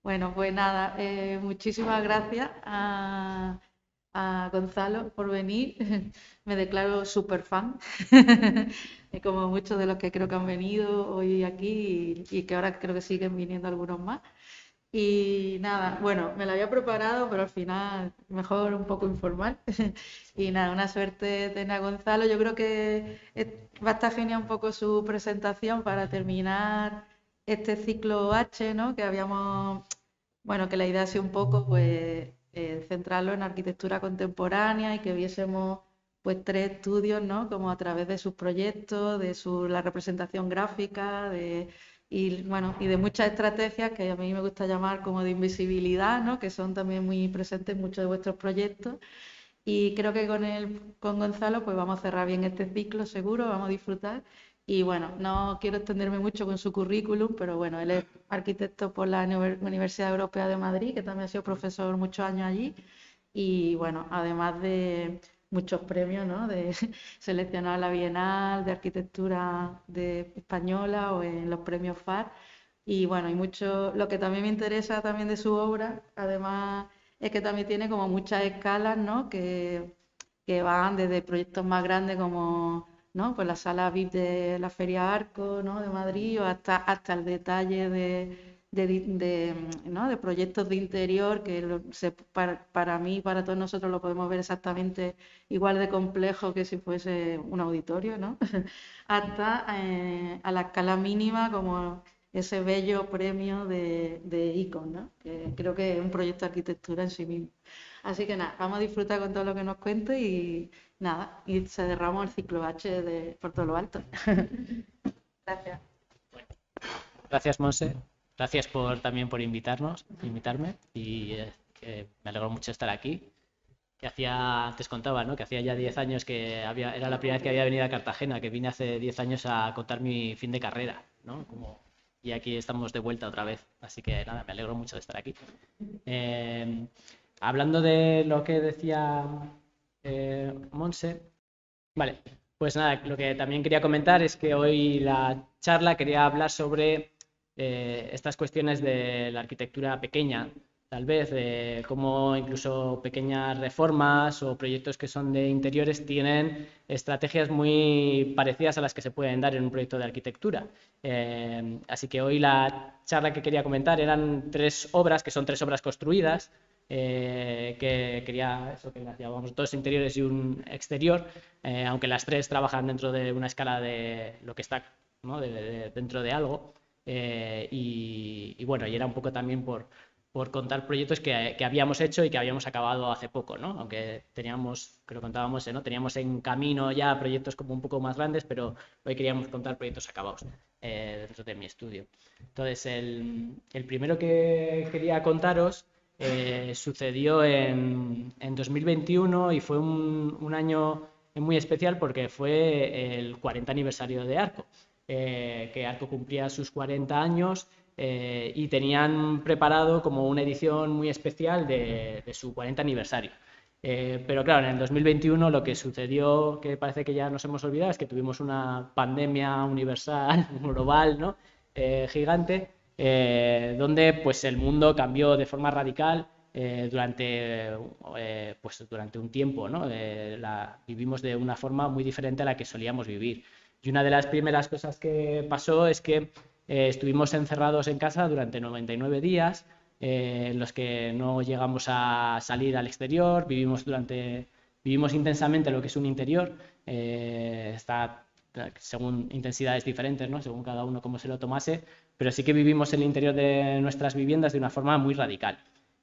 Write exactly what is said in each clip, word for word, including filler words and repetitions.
Bueno, pues nada, eh, muchísimas gracias a, a Gonzalo por venir. Me declaro súper fan, como muchos de los que creo que han venido hoy aquí y, y que ahora creo que siguen viniendo algunos más. Y nada, bueno, me lo había preparado, pero al final mejor un poco informal. Y nada, una suerte tener a Gonzalo. Yo creo que eh, va a estar genial un poco su presentación para terminar este ciclo H, ¿no? Que habíamos, bueno, que la idea ha sido un poco, pues, eh, centrarlo en arquitectura contemporánea y que viésemos, pues, tres estudios, ¿no? Como a través de sus proyectos, de su, la representación gráfica, de y bueno, y de muchas estrategias que a mí me gusta llamar como de invisibilidad, ¿no? Que son también muy presentes en muchos de vuestros proyectos. Y creo que con el, con Gonzalo pues vamos a cerrar bien este ciclo, seguro, vamos a disfrutar. Y bueno, no quiero extenderme mucho con su currículum, pero bueno, él es arquitecto por la Universidad Europea de Madrid, que también ha sido profesor muchos años allí. Y bueno, además de muchos premios, ¿no? De seleccionar la Bienal de Arquitectura de Española o en los premios F A R. Y bueno, y mucho, lo que también me interesa también de su obra, además, es que también tiene como muchas escalas, ¿no? Que, que van desde proyectos más grandes como, ¿no? Pues la sala V I P de la Feria Arco, ¿no? De Madrid, o hasta, hasta el detalle de, de, de, ¿no? De proyectos de interior que lo- se- para, para mí, para todos nosotros lo podemos ver exactamente igual de complejo que si fuese un auditorio, ¿no? Hasta eh, a la escala mínima como ese bello premio de, de Icon, ¿no? Que creo que es un proyecto de arquitectura en sí mismo. Así que nada, vamos a disfrutar con todo lo que nos cuente y nada, y se derrama el ciclo H de, por todo lo alto. Gracias. Gracias, Monse. Gracias por, también por invitarnos, invitarme y eh, que me alegro mucho estar aquí. Que hacía, antes contaba, ¿no? Que hacía ya diez años que había, era la primera vez que había venido a Cartagena, que vine hace diez años a contar mi fin de carrera, ¿no? Como, y aquí estamos de vuelta otra vez. Así que nada, me alegro mucho de estar aquí. Eh, Hablando de lo que decía eh, Monse, vale, pues nada, lo que también quería comentar es que hoy la charla quería hablar sobre eh, estas cuestiones de la arquitectura pequeña, tal vez, de cómo incluso pequeñas reformas o proyectos que son de interiores tienen estrategias muy parecidas a las que se pueden dar en un proyecto de arquitectura. Eh, así que hoy la charla que quería comentar eran tres obras, que son tres obras construidas, eh, que quería eso, que las llamamos dos interiores y un exterior, eh, aunque las tres trabajan dentro de una escala de lo que está, ¿no? de, de, dentro de algo. Eh, y, y, bueno, y era un poco también por, por contar proyectos que, que, habíamos hecho y que habíamos acabado hace poco, ¿no? Aunque teníamos, que lo contábamos, ¿no? Teníamos en camino ya proyectos como un poco más grandes, pero hoy queríamos contar proyectos acabados eh, dentro de mi estudio. Entonces, el, el primero que quería contaros eh, sucedió en, en dos mil veintiuno y fue un, un año muy especial porque fue el cuarenta aniversario de Arco, eh, que Arco cumplía sus cuarenta años eh, y tenían preparado como una edición muy especial de, de su cuarenta aniversario. Eh, pero claro, en el dos mil veintiuno lo que sucedió, que parece que ya nos hemos olvidado, es que tuvimos una pandemia universal, global, ¿no? Eh, gigante, eh, donde pues el mundo cambió de forma radical eh, durante, eh, pues, durante un tiempo, ¿no? Eh, la, vivimos de una forma muy diferente a la que solíamos vivir. Y una de las primeras cosas que pasó es que eh, estuvimos encerrados en casa durante noventa y nueve días, eh, en los que no llegamos a salir al exterior, vivimos, durante, vivimos intensamente lo que es un interior, eh, está según intensidades diferentes, ¿no? Según cada uno cómo se lo tomase, pero sí que vivimos el interior de nuestras viviendas de una forma muy radical.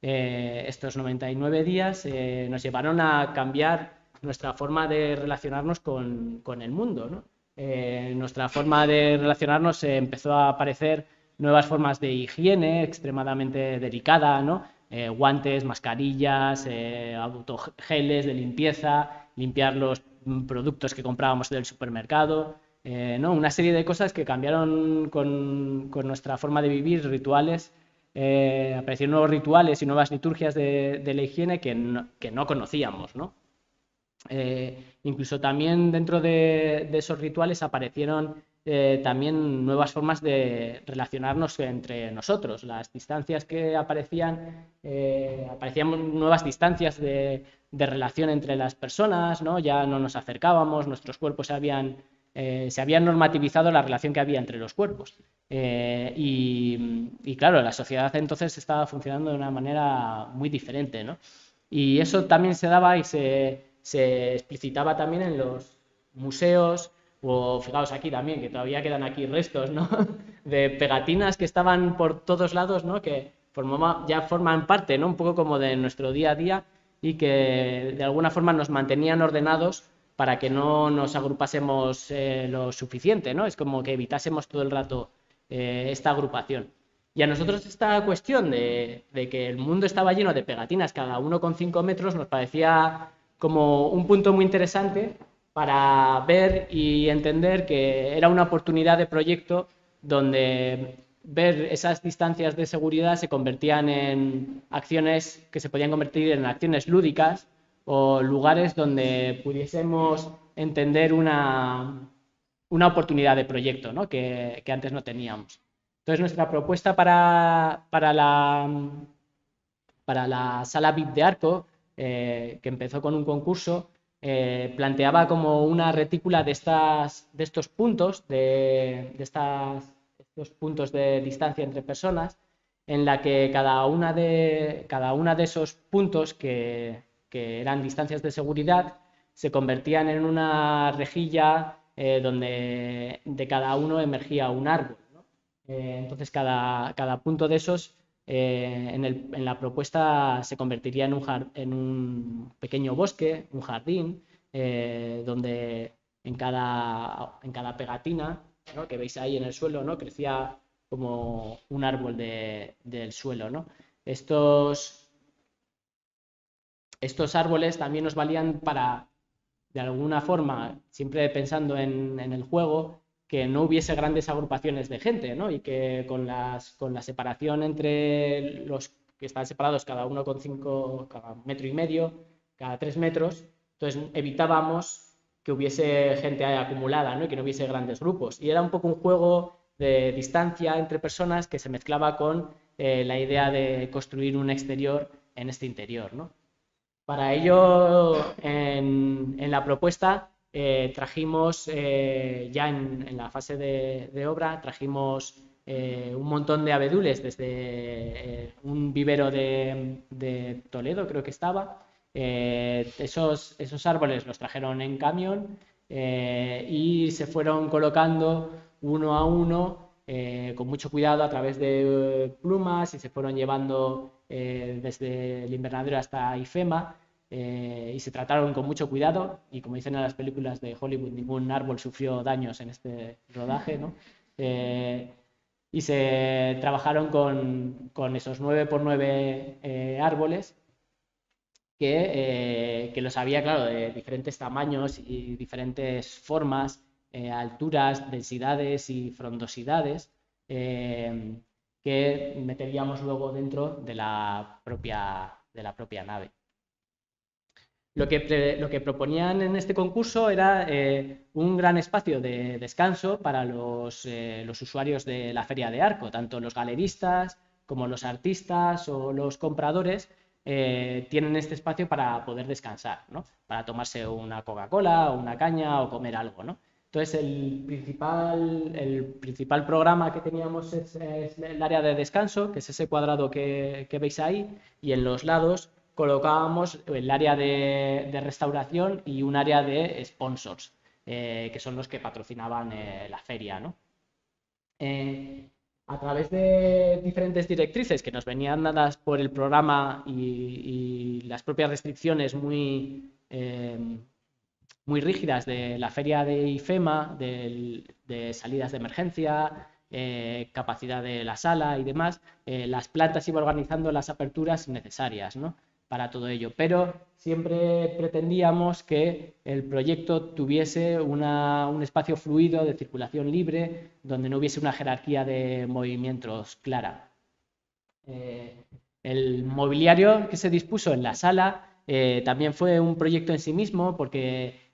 Eh, estos noventa y nueve días eh, nos llevaron a cambiar nuestra forma de relacionarnos con, con el mundo, ¿no? Eh, nuestra forma de relacionarnos eh, empezó a aparecer nuevas formas de higiene extremadamente delicada, ¿no? Eh, guantes, mascarillas, eh, autogeles de limpieza, limpiar los productos que comprábamos del supermercado, eh, ¿no? Una serie de cosas que cambiaron con, con nuestra forma de vivir, rituales. Eh, aparecieron nuevos rituales y nuevas liturgias de, de la higiene que no, que no conocíamos, ¿no? Eh, incluso también dentro de, de, esos rituales aparecieron eh, también nuevas formas de relacionarnos entre nosotros. Las distancias que aparecían, eh, aparecían nuevas distancias de, de relación entre las personas, ¿no? Ya no nos acercábamos, nuestros cuerpos se habían, eh, se habían normativizado la relación que había entre los cuerpos. Eh, y, y claro, la sociedad entonces estaba funcionando de una manera muy diferente, ¿no? Y eso también se daba y se, se explicitaba también en los museos, o fijaos aquí también, que todavía quedan aquí restos, ¿no? De pegatinas que estaban por todos lados, ¿no? Que formaba, ya forman parte, ¿no? Un poco como de nuestro día a día y que de alguna forma nos mantenían ordenados para que no nos agrupásemos eh, lo suficiente, ¿no? Es como que evitásemos todo el rato eh, esta agrupación. Y a nosotros esta cuestión de, de que el mundo estaba lleno de pegatinas, cada uno con cinco metros, nos parecía como un punto muy interesante para ver y entender que era una oportunidad de proyecto donde ver esas distancias de seguridad se convertían en acciones que se podían convertir en acciones lúdicas o lugares donde pudiésemos entender una, una oportunidad de proyecto, ¿no? que, que antes no teníamos. Entonces nuestra propuesta para, para, la, para la sala V I P de Arco, eh, que empezó con un concurso, eh, planteaba como una retícula de, estas, de estos puntos, de, de estas, estos puntos de distancia entre personas, en la que cada una de, cada una de esos puntos que, que eran distancias de seguridad se convertían en una rejilla eh, donde de cada uno emergía un árbol. Eh, entonces, cada, cada punto de esos eh, en, el, en, la propuesta se convertiría en un, en un pequeño bosque, un jardín, eh, donde en cada, en cada pegatina, ¿no? que veis ahí en el suelo, ¿no? crecía como un árbol de, del suelo, ¿no? Estos, estos árboles también nos valían para, de alguna forma, siempre pensando en, en el juego, que no hubiese grandes agrupaciones de gente, ¿no? Y que con, las, con la separación entre los que están separados cada uno con cinco, cada metro y medio, cada tres metros, entonces evitábamos que hubiese gente acumulada, ¿no? Y que no hubiese grandes grupos. Y era un poco un juego de distancia entre personas que se mezclaba con eh, la idea de construir un exterior en este interior, ¿no? Para ello, en, en la propuesta eh, trajimos, eh, ya en, en, la fase de, de obra, trajimos eh, un montón de abedules desde eh, un vivero de, de, Toledo, creo que estaba. Eh, esos, esos árboles los trajeron en camión eh, y se fueron colocando uno a uno eh, con mucho cuidado a través de eh, plumas y se fueron llevando eh, desde el invernadero hasta IFEMA eh, y se trataron con mucho cuidado y como dicen en las películas de Hollywood, ningún árbol sufrió daños en este rodaje, ¿no? Eh, y se trabajaron con, con esos nueve por nueve eh, árboles que, eh, que los había, claro, de diferentes tamaños y diferentes formas, eh, alturas, densidades y frondosidades eh, que meteríamos luego dentro de la propia, de la propia nave. Lo que, pre, lo que proponían en este concurso era eh, un gran espacio de descanso para los, eh, los usuarios de la Feria de Arco, tanto los galeristas como los artistas o los compradores eh, tienen este espacio para poder descansar, ¿no? Para tomarse una Coca-Cola o una caña o comer algo, ¿no? Entonces el principal, el principal programa que teníamos es, es el área de descanso, que es ese cuadrado que, que veis ahí, y en los lados colocábamos el área de, de restauración y un área de sponsors, eh, que son los que patrocinaban eh, la feria, ¿no? Eh, a través de diferentes directrices que nos venían dadas por el programa y, y las propias restricciones muy, eh, muy rígidas de la feria de IFEMA, de, de salidas de emergencia, eh, capacidad de la sala y demás, eh, las plantas iban organizando las aperturas necesarias, ¿no? Para todo ello, pero siempre pretendíamos que el proyecto tuviese una, un espacio fluido de circulación libre, donde no hubiese una jerarquía de movimientos clara. Eh, el mobiliario que se dispuso en la sala eh, también fue un proyecto en sí mismo, porque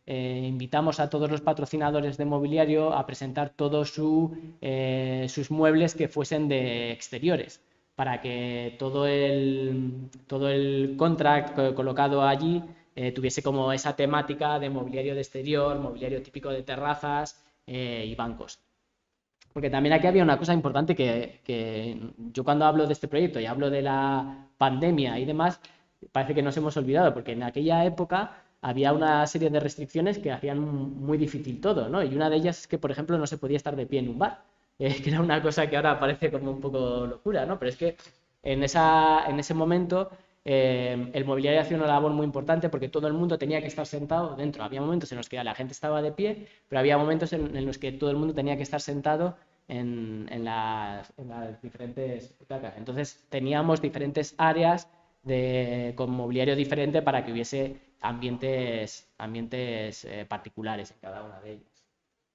eh, invitamos a todos los patrocinadores de mobiliario a presentar todos su, eh, sus muebles que fuesen de exteriores, para que todo el, todo el contract colocado allí eh, tuviese como esa temática de mobiliario de exterior, mobiliario típico de terrazas eh, y bancos. Porque también aquí había una cosa importante que, que yo cuando hablo de este proyecto y hablo de la pandemia y demás, parece que nos hemos olvidado, porque en aquella época había una serie de restricciones que hacían muy difícil todo, ¿no? Y una de ellas es que, por ejemplo, no se podía estar de pie en un bar, eh, que era una cosa que ahora parece como un poco locura, ¿no? Pero es que en, esa, en ese momento eh, el mobiliario hacía una labor muy importante porque todo el mundo tenía que estar sentado dentro. Había momentos en los que la gente estaba de pie, pero había momentos en, en los que todo el mundo tenía que estar sentado en, en, las, en las diferentes butacas. Entonces teníamos diferentes áreas de, con mobiliario diferente para que hubiese ambientes, ambientes eh, particulares en cada una de ellas.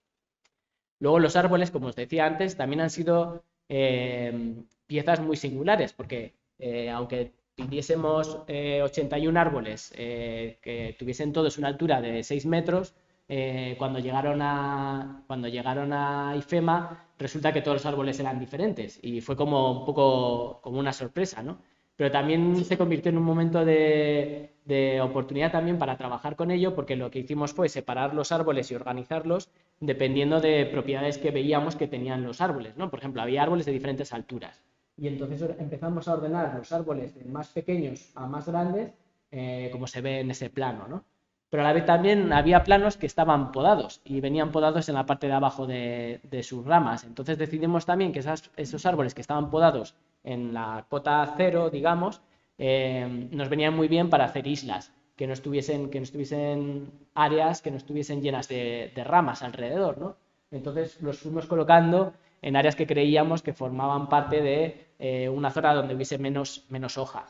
Luego los árboles, como os decía antes, también han sido eh, piezas muy singulares, porque eh, aunque pidiésemos eh, ochenta y un árboles eh, que tuviesen todos una altura de seis metros, eh, cuando, llegaron a, cuando llegaron a IFEMA resulta que todos los árboles eran diferentes y fue como un poco como una sorpresa, ¿no? Pero también se convirtió en un momento de, de oportunidad también para trabajar con ello, porque lo que hicimos fue separar los árboles y organizarlos dependiendo de propiedades que veíamos que tenían los árboles, ¿no? Por ejemplo, había árboles de diferentes alturas. Y entonces empezamos a ordenar los árboles de más pequeños a más grandes, eh, como se ve en ese plano, ¿no? Pero a la vez también había planos que estaban podados y venían podados en la parte de abajo de, de sus ramas. Entonces decidimos también que esas, esos árboles que estaban podados en la cota cero, digamos, eh, nos venían muy bien para hacer islas, que no estuviesen, que no estuviesen áreas que no estuviesen llenas de, de ramas alrededor, ¿no? Entonces los fuimos colocando en áreas que creíamos que formaban parte de eh, una zona donde hubiese menos, menos hoja.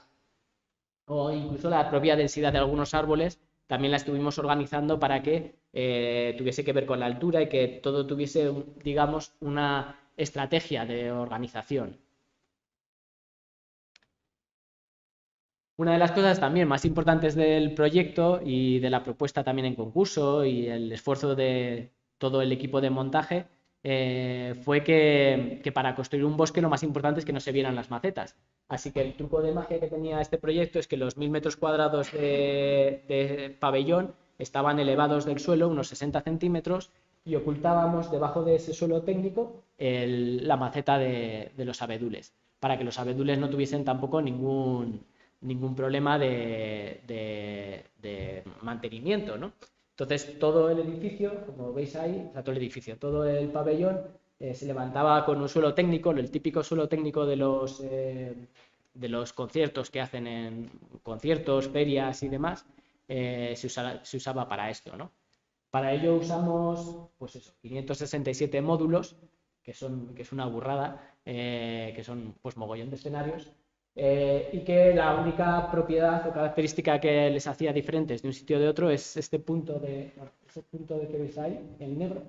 O incluso la propia densidad de algunos árboles también la estuvimos organizando para que eh, tuviese que ver con la altura y que todo tuviese, digamos, una estrategia de organización. Una de las cosas también más importantes del proyecto y de la propuesta también en concurso y el esfuerzo de todo el equipo de montaje eh, fue que, que para construir un bosque lo más importante es que no se vieran las macetas. Así que el truco de magia que tenía este proyecto es que los mil metros cuadrados de, de pabellón estaban elevados del suelo unos sesenta centímetros y ocultábamos debajo de ese suelo técnico el, la maceta de, de los abedules, para que los abedules no tuviesen tampoco ningún ningún problema de, de, de mantenimiento, ¿no? Entonces todo el edificio, como veis ahí, o sea, todo el edificio, todo el pabellón eh, se levantaba con un suelo técnico, el típico suelo técnico de los, eh, de los conciertos que hacen en conciertos, ferias y demás, eh, se, usaba, se usaba para esto, ¿no? Para ello usamos, pues eso, quinientos sesenta y siete módulos, que, son, que es una burrada, eh, que son pues mogollón de escenarios, Eh, y que la única propiedad o característica que les hacía diferentes de un sitio de otro es este punto de, ese punto de que veis ahí, en negro,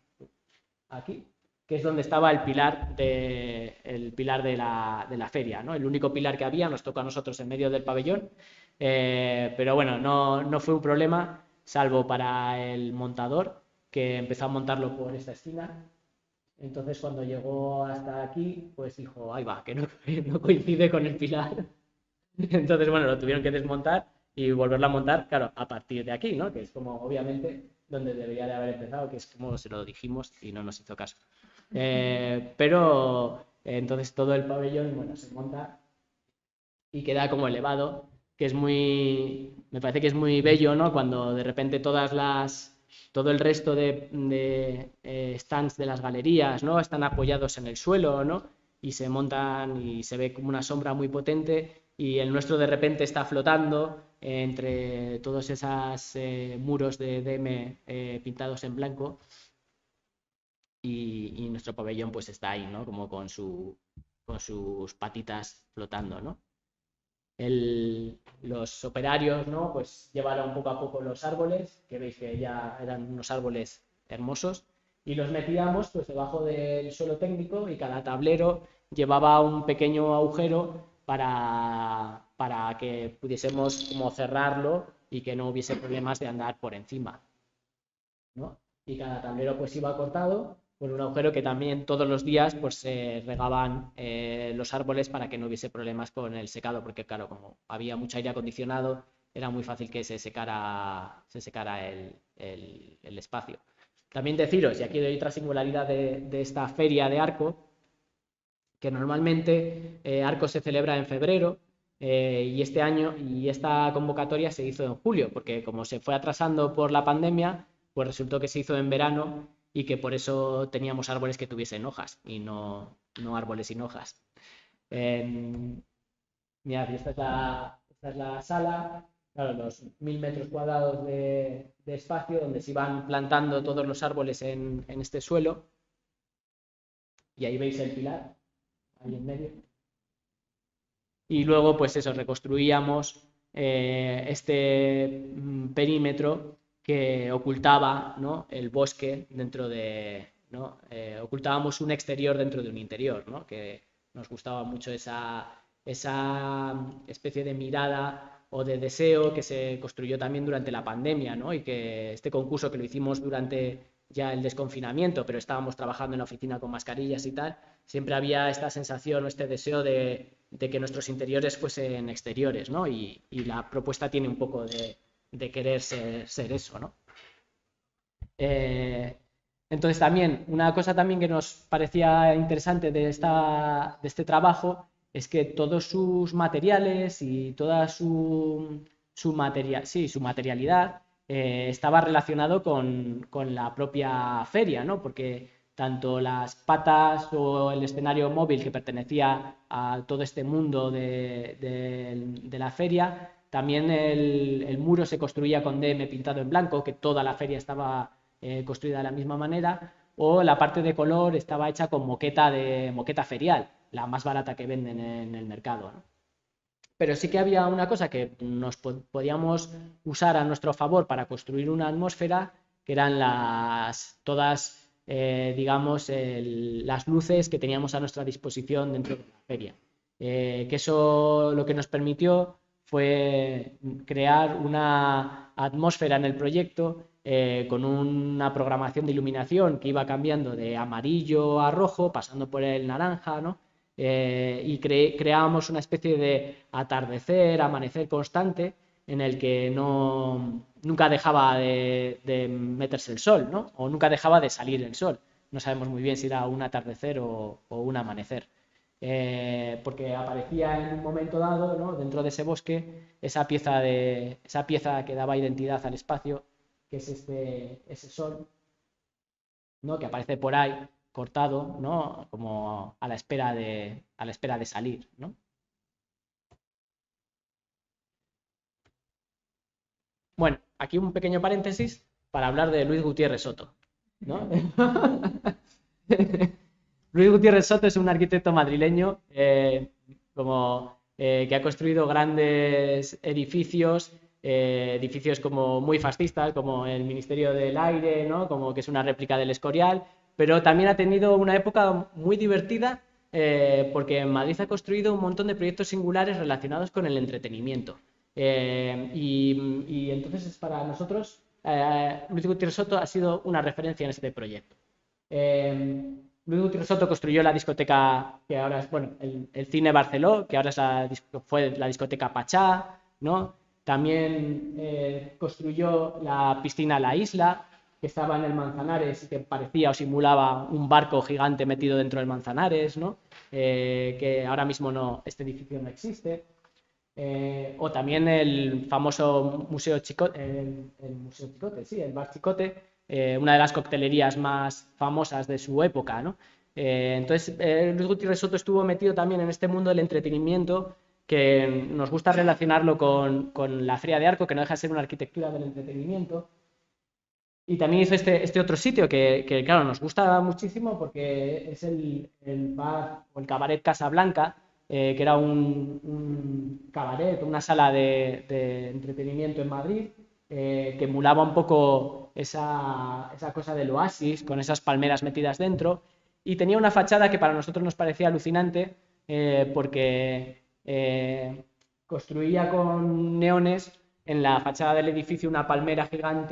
aquí, que es donde estaba el pilar de, el pilar de, la, de la feria, ¿no? El único pilar que había, nos tocó a nosotros en medio del pabellón, eh, pero bueno, no, no fue un problema, salvo para el montador, que empezó a montarlo por esta esquina. Entonces cuando llegó hasta aquí, pues dijo, ahí va, que no, no coincide con el pilar. Entonces, bueno, lo tuvieron que desmontar y volverlo a montar, claro, a partir de aquí, ¿no? Que es como, obviamente, donde debería de haber empezado, que es como se lo dijimos y no nos hizo caso. Eh, pero eh, entonces todo el pabellón, bueno, se monta y queda como elevado, que es muy, me parece que es muy bello, ¿no? Cuando de repente todas las todo el resto de, de eh, stands de las galerías, ¿no? Están apoyados en el suelo, ¿no? Y se montan y se ve como una sombra muy potente y el nuestro de repente está flotando entre todos esos eh, muros de D M eh, pintados en blanco y, y nuestro pabellón pues está ahí, ¿no? Como con, su, con sus patitas flotando, ¿no? El, los operarios, ¿no? Pues llevaron poco a poco los árboles, que veis que ya eran unos árboles hermosos, y los metíamos pues debajo del suelo técnico y cada tablero llevaba un pequeño agujero para, para que pudiésemos como cerrarlo y que no hubiese problemas de andar por encima. ¿no? Y cada tablero pues iba cortado por un agujero que también todos los días pues se regaban eh, los árboles para que no hubiese problemas con el secado, porque claro, como había mucho aire acondicionado, era muy fácil que se secara, se secara el, el, el espacio. También deciros, y aquí hay otra singularidad de, de esta feria de Arco, que normalmente eh, Arco se celebra en febrero, eh, y este año y esta convocatoria se hizo en julio, porque como se fue atrasando por la pandemia, pues resultó que se hizo en verano y que por eso teníamos árboles que tuviesen hojas y no, no árboles sin hojas. Eh, mirad, esta es la, esta es la sala, claro, los mil metros cuadrados de, de espacio donde se iban plantando todos los árboles en, en este suelo. Y ahí veis el pilar, ahí en medio. Y luego, pues eso, reconstruíamos eh, este perímetro que ocultaba, ¿no?, el bosque dentro de, ¿no? Eh, ocultábamos un exterior dentro de un interior, ¿no? Que nos gustaba mucho esa, esa especie de mirada o de deseo que se construyó también durante la pandemia, ¿no? Y que este concurso que lo hicimos durante ya el desconfinamiento, pero estábamos trabajando en la oficina con mascarillas y tal, siempre había esta sensación o este deseo de, de que nuestros interiores fuesen exteriores, ¿no? Y, y la propuesta tiene un poco de, de querer ser, ser eso, ¿no? Eh, entonces también, una cosa también que nos parecía interesante de, esta, de este trabajo es que todos sus materiales y toda su, su, materia, sí, su materialidad eh, estaba relacionado con, con la propia feria, ¿no? Porque tanto las patas o el escenario móvil que pertenecía a todo este mundo de, de, de la feria, también el, el muro se construía con D M pintado en blanco, que toda la feria estaba eh, construida de la misma manera, o la parte de color estaba hecha con moqueta, de, moqueta ferial, la más barata que venden en el mercado, ¿no? Pero sí que había una cosa que nos podíamos usar a nuestro favor para construir una atmósfera, que eran las todas, eh, digamos, el, las luces que teníamos a nuestra disposición dentro de la feria. Eh, que eso lo que nos permitió fue crear una atmósfera en el proyecto eh, con una programación de iluminación que iba cambiando de amarillo a rojo, pasando por el naranja, ¿no? Eh, y cre creábamos una especie de atardecer, amanecer constante en el que no, nunca dejaba de, de meterse el sol, ¿no? O nunca dejaba de salir el sol. No sabemos muy bien si era un atardecer o, o un amanecer. Eh, porque aparecía en un momento dado, ¿no?, dentro de ese bosque, esa pieza, de, esa pieza que daba identidad al espacio, que es este, ese sol, ¿no?, que aparece por ahí cortado, ¿no?, como a la espera de, a la espera de salir, ¿no? Bueno, aquí un pequeño paréntesis para hablar de Luis Gutiérrez Soto, ¿no? Luis Gutiérrez Soto es un arquitecto madrileño eh, como, eh, que ha construido grandes edificios, eh, edificios como muy fascistas, como el Ministerio del Aire, ¿no?, como que es una réplica del Escorial, pero también ha tenido una época muy divertida eh, porque en Madrid ha construido un montón de proyectos singulares relacionados con el entretenimiento. Eh, y, y entonces para nosotros eh, Luis Gutiérrez Soto ha sido una referencia en este proyecto. Eh, Luis Gutiérrez Soto construyó la discoteca que ahora es, bueno, el, el Cine Barceló, que ahora es la, fue la discoteca Pachá, ¿no? También eh, construyó la piscina La Isla, que estaba en el Manzanares y que parecía o simulaba un barco gigante metido dentro del Manzanares, ¿no? Eh, que ahora mismo no, este edificio no existe. Eh, o también el famoso Museo Chicote, el, el Museo Chicote, sí, el Bar Chicote, eh, una de las coctelerías más famosas de su época, ¿no? Eh, entonces, eh, Luis Gutiérrez Soto estuvo metido también en este mundo del entretenimiento, que nos gusta relacionarlo con, con la Feria de Arco, que no deja de ser una arquitectura del entretenimiento. Y también hizo este, este otro sitio que, que, claro, nos gusta muchísimo porque es el, el bar o el cabaret Casablanca, eh, que era un, un cabaret, una sala de, de entretenimiento en Madrid, eh, que emulaba un poco esa, esa cosa del oasis, con esas palmeras metidas dentro, y tenía una fachada que para nosotros nos parecía alucinante, eh, porque eh, construía con neones en la fachada del edificio una palmera gigante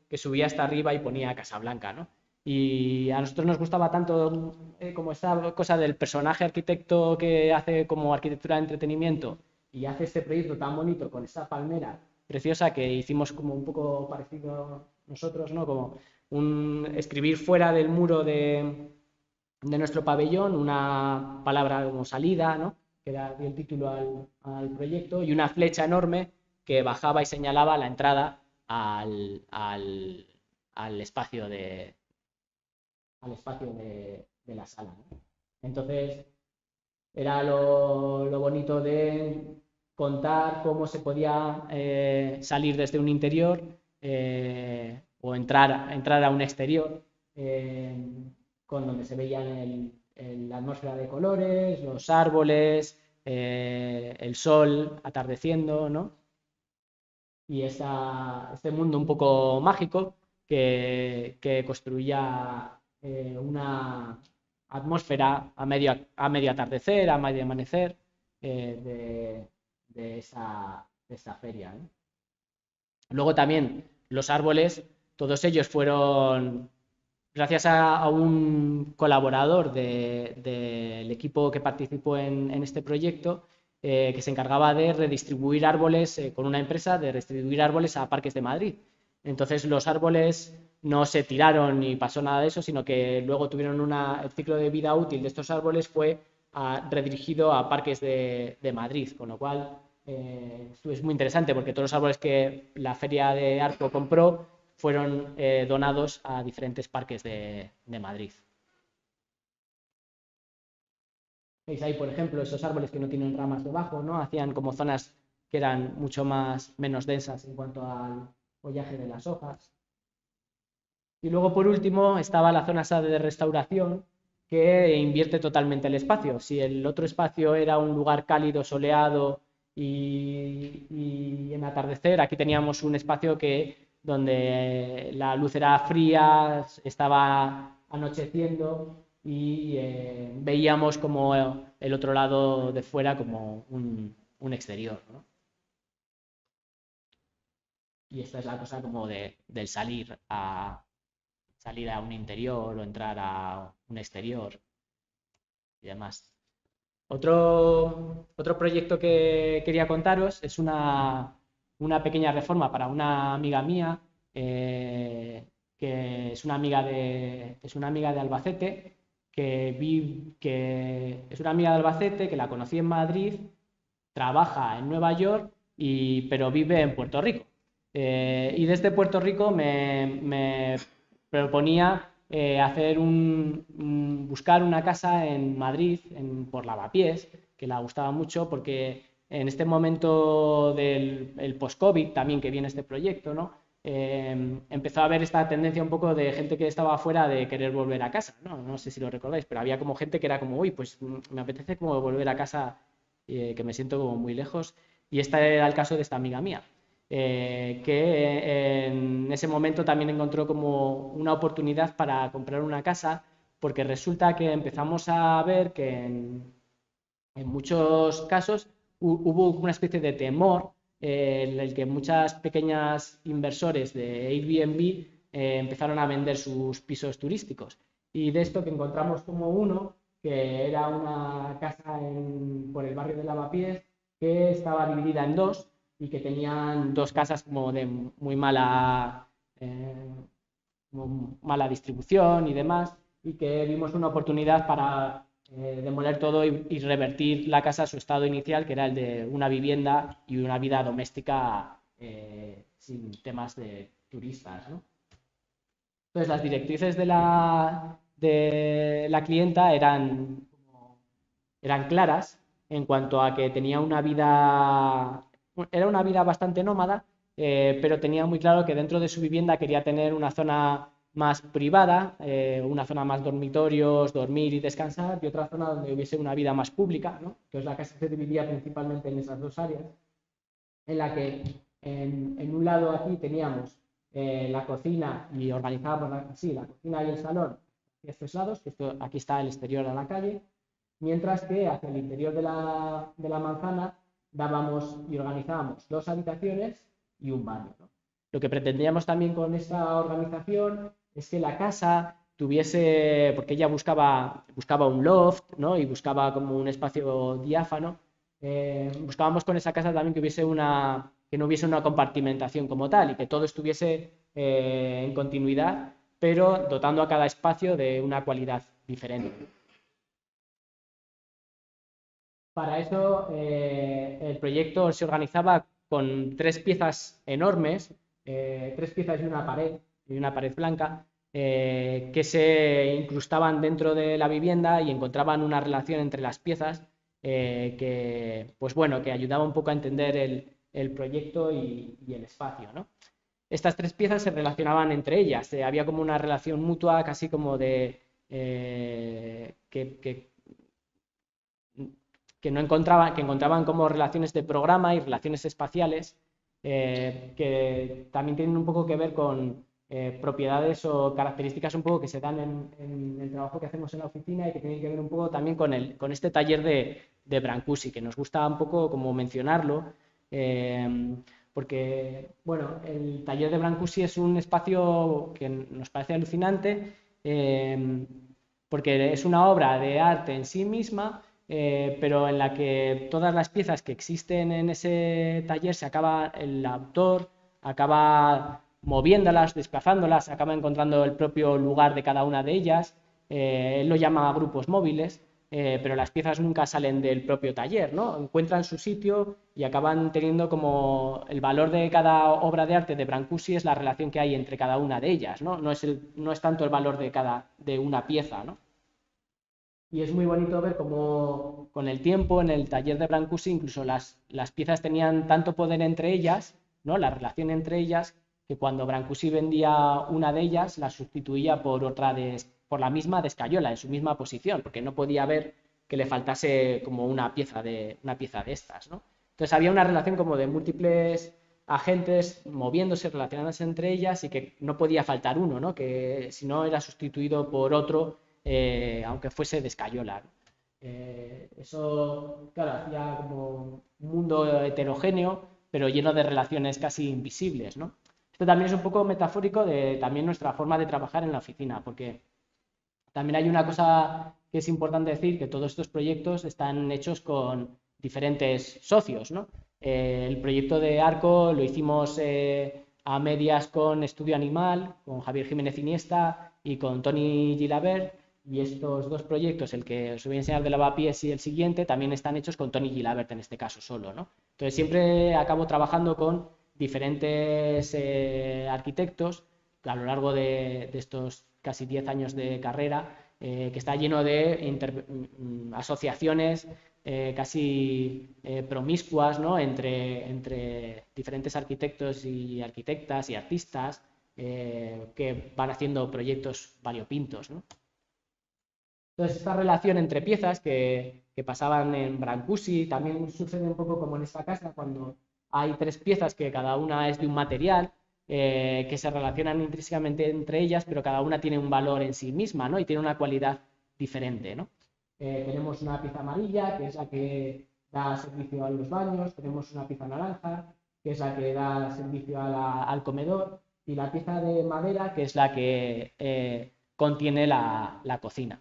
que subía hasta arriba y ponía Casablanca, ¿no? Y a nosotros nos gustaba tanto eh, como esta cosa del personaje arquitecto que hace como arquitectura de entretenimiento y hace este proyecto tan bonito con esta palmera preciosa que hicimos como un poco parecido nosotros, ¿no? Como un, escribir fuera del muro de, de nuestro pabellón una palabra como salida, ¿no? Que da el título al, al proyecto, y una flecha enorme que bajaba y señalaba la entrada al, al, al espacio de, al espacio de, de la sala, ¿no? Entonces, era lo, lo, bonito de contar cómo se podía eh, salir desde un interior eh, o entrar, entrar a un exterior eh, con donde se veían el, el, la atmósfera de colores, los árboles, eh, el sol atardeciendo, ¿no? Y esa, este mundo un poco mágico que, que construía eh, una atmósfera a medio, a medio atardecer, a medio amanecer eh, de, de, esa, de esa feria, ¿no? Luego también los árboles, todos ellos fueron, gracias a, a un colaborador del de, de equipo que participó en, en este proyecto, eh, que se encargaba de redistribuir árboles eh, con una empresa, de redistribuir árboles a parques de Madrid. Entonces los árboles no se tiraron ni pasó nada de eso, sino que luego tuvieron una, el ciclo de vida útil de estos árboles fue a, redirigido a parques de, de Madrid, con lo cual eh, esto es muy interesante porque todos los árboles que la Feria de Arco compró fueron eh, donados a diferentes parques de, de Madrid. Veis ahí, por ejemplo, esos árboles que no tienen ramas debajo, ¿no? Hacían como zonas que eran mucho más, menos densas en cuanto al follaje de las hojas. Y luego, por último, estaba la zona de restauración, que invierte totalmente el espacio. Si el otro espacio era un lugar cálido, soleado y, y en atardecer, aquí teníamos un espacio que donde la luz era fría, estaba anocheciendo y eh, veíamos como el otro lado de fuera como un, un exterior, ¿no? Y esta es la cosa como de, del salir a, salir a un interior o entrar a un exterior y demás. Otro, otro proyecto que quería contaros es una, una pequeña reforma para una amiga mía, eh, que es una amiga de, es una amiga de Albacete, que, vi, que es una amiga de Albacete, que la conocí en Madrid, trabaja en Nueva York, y, pero vive en Puerto Rico. Eh, y desde Puerto Rico me, me proponía eh, hacer un, un, buscar una casa en Madrid, en, por Lavapiés, que la gustaba mucho porque en este momento del post-COVID también que viene este proyecto, ¿no? Eh, empezó a haber esta tendencia un poco de gente que estaba afuera de querer volver a casa, ¿no? No sé si lo recordáis, pero había como gente que era como, uy, pues me apetece como volver a casa, eh, que me siento como muy lejos, y este era el caso de esta amiga mía. Eh, que en ese momento también encontró como una oportunidad para comprar una casa, porque resulta que empezamos a ver que en, en muchos casos hubo una especie de temor eh, en el que muchas pequeñas inversores de Airbnb eh, empezaron a vender sus pisos turísticos. Y de esto que encontramos como uno, que era una casa en, por el barrio de Lavapiés, que estaba dividida en dos y que tenían dos casas como de muy mala, eh, muy mala distribución y demás, y que vimos una oportunidad para eh, demoler todo y, y revertir la casa a su estado inicial, que era el de una vivienda y una vida doméstica eh, sin temas de turistas, ¿no? Entonces, las directrices de la, de la clienta eran, eran claras en cuanto a que tenía una vida, era una vida bastante nómada, eh, pero tenía muy claro que dentro de su vivienda quería tener una zona más privada, eh, una zona más dormitorios, dormir y descansar, y otra zona donde hubiese una vida más pública, ¿no? Entonces la casa se dividía principalmente en esas dos áreas, en la que en, en un lado aquí teníamos eh, la cocina y organizábamos así la cocina y el salón hacia estos lados, que esto, aquí está el exterior a la calle, mientras que hacia el interior de la, de la manzana dábamos y organizábamos dos habitaciones y un baño, ¿no? Lo que pretendíamos también con esta organización es que la casa tuviese, porque ella buscaba, buscaba un loft, ¿no? Y buscaba como un espacio diáfano. Eh, buscábamos con esa casa también que hubiese una, que no hubiese una compartimentación como tal y que todo estuviese eh, en continuidad, pero dotando a cada espacio de una cualidad diferente. Para eso eh, el proyecto se organizaba con tres piezas enormes, eh, tres piezas y una pared, y una pared blanca, eh, que se incrustaban dentro de la vivienda y encontraban una relación entre las piezas eh, que, pues bueno, que ayudaba un poco a entender el, el proyecto y, y, el espacio, ¿no? Estas tres piezas se relacionaban entre ellas, eh, había como una relación mutua, casi como de eh, que, que que no encontraban, que encontraban como relaciones de programa y relaciones espaciales eh, que también tienen un poco que ver con eh, propiedades o características un poco que se dan en, en, el trabajo que hacemos en la oficina y que tienen que ver un poco también con, el, con este taller de, de Brancusi, que nos gusta un poco como mencionarlo, eh, porque, bueno, el taller de Brancusi es un espacio que nos parece alucinante, eh, porque es una obra de arte en sí misma, eh, pero en la que todas las piezas que existen en ese taller se acaba, el autor acaba moviéndolas, desplazándolas, acaba encontrando el propio lugar de cada una de ellas. Eh, él lo llama grupos móviles, eh, pero las piezas nunca salen del propio taller, ¿no? Encuentran su sitio y acaban teniendo como el valor de cada obra de arte de Brancusi es la relación que hay entre cada una de ellas, ¿no? No es, el, no es tanto el valor de cada de una pieza, ¿no? Y es muy bonito ver cómo con el tiempo en el taller de Brancusi incluso las, las piezas tenían tanto poder entre ellas, ¿no? La relación entre ellas, que cuando Brancusi vendía una de ellas la sustituía por otra de, por la misma de Escayola, en su misma posición, porque no podía ver que le faltase como una pieza de, una pieza de estas, ¿no? Entonces había una relación como de múltiples agentes moviéndose, relacionándose entre ellas y que no podía faltar uno, ¿no? Que si no era sustituido por otro, eh, aunque fuese de Escayola. Eh, eso, claro, hacía como un mundo heterogéneo, pero lleno de relaciones casi invisibles, ¿no? Esto también es un poco metafórico de también nuestra forma de trabajar en la oficina, porque también hay una cosa que es importante decir, que todos estos proyectos están hechos con diferentes socios, ¿no? Eh, el proyecto de Arco lo hicimos eh, a medias con Estudio Animal, con Javier Jiménez Iniesta y con Tony Gilabert, y estos dos proyectos, el que os voy a enseñar de Lavapiés y el siguiente, también están hechos con Tony Gilabert en este caso solo, ¿no? Entonces siempre acabo trabajando con diferentes eh, arquitectos a lo largo de, de estos casi diez años de carrera, eh, que está lleno de inter, asociaciones eh, casi eh, promiscuas, ¿no? entre, entre diferentes arquitectos y arquitectas y artistas eh, que van haciendo proyectos variopintos, ¿no? Entonces, esta relación entre piezas que, que pasaban en Brancusi también sucede un poco como en esta casa, cuando hay tres piezas que cada una es de un material, eh, que se relacionan intrínsecamente entre ellas, pero cada una tiene un valor en sí misma, ¿no? Y tiene una cualidad diferente, ¿no? Eh, tenemos una pieza amarilla, que es la que da servicio a los baños, tenemos una pieza naranja, que es la que da servicio a la, al comedor, y la pieza de madera, que es la que eh, contiene la, la cocina.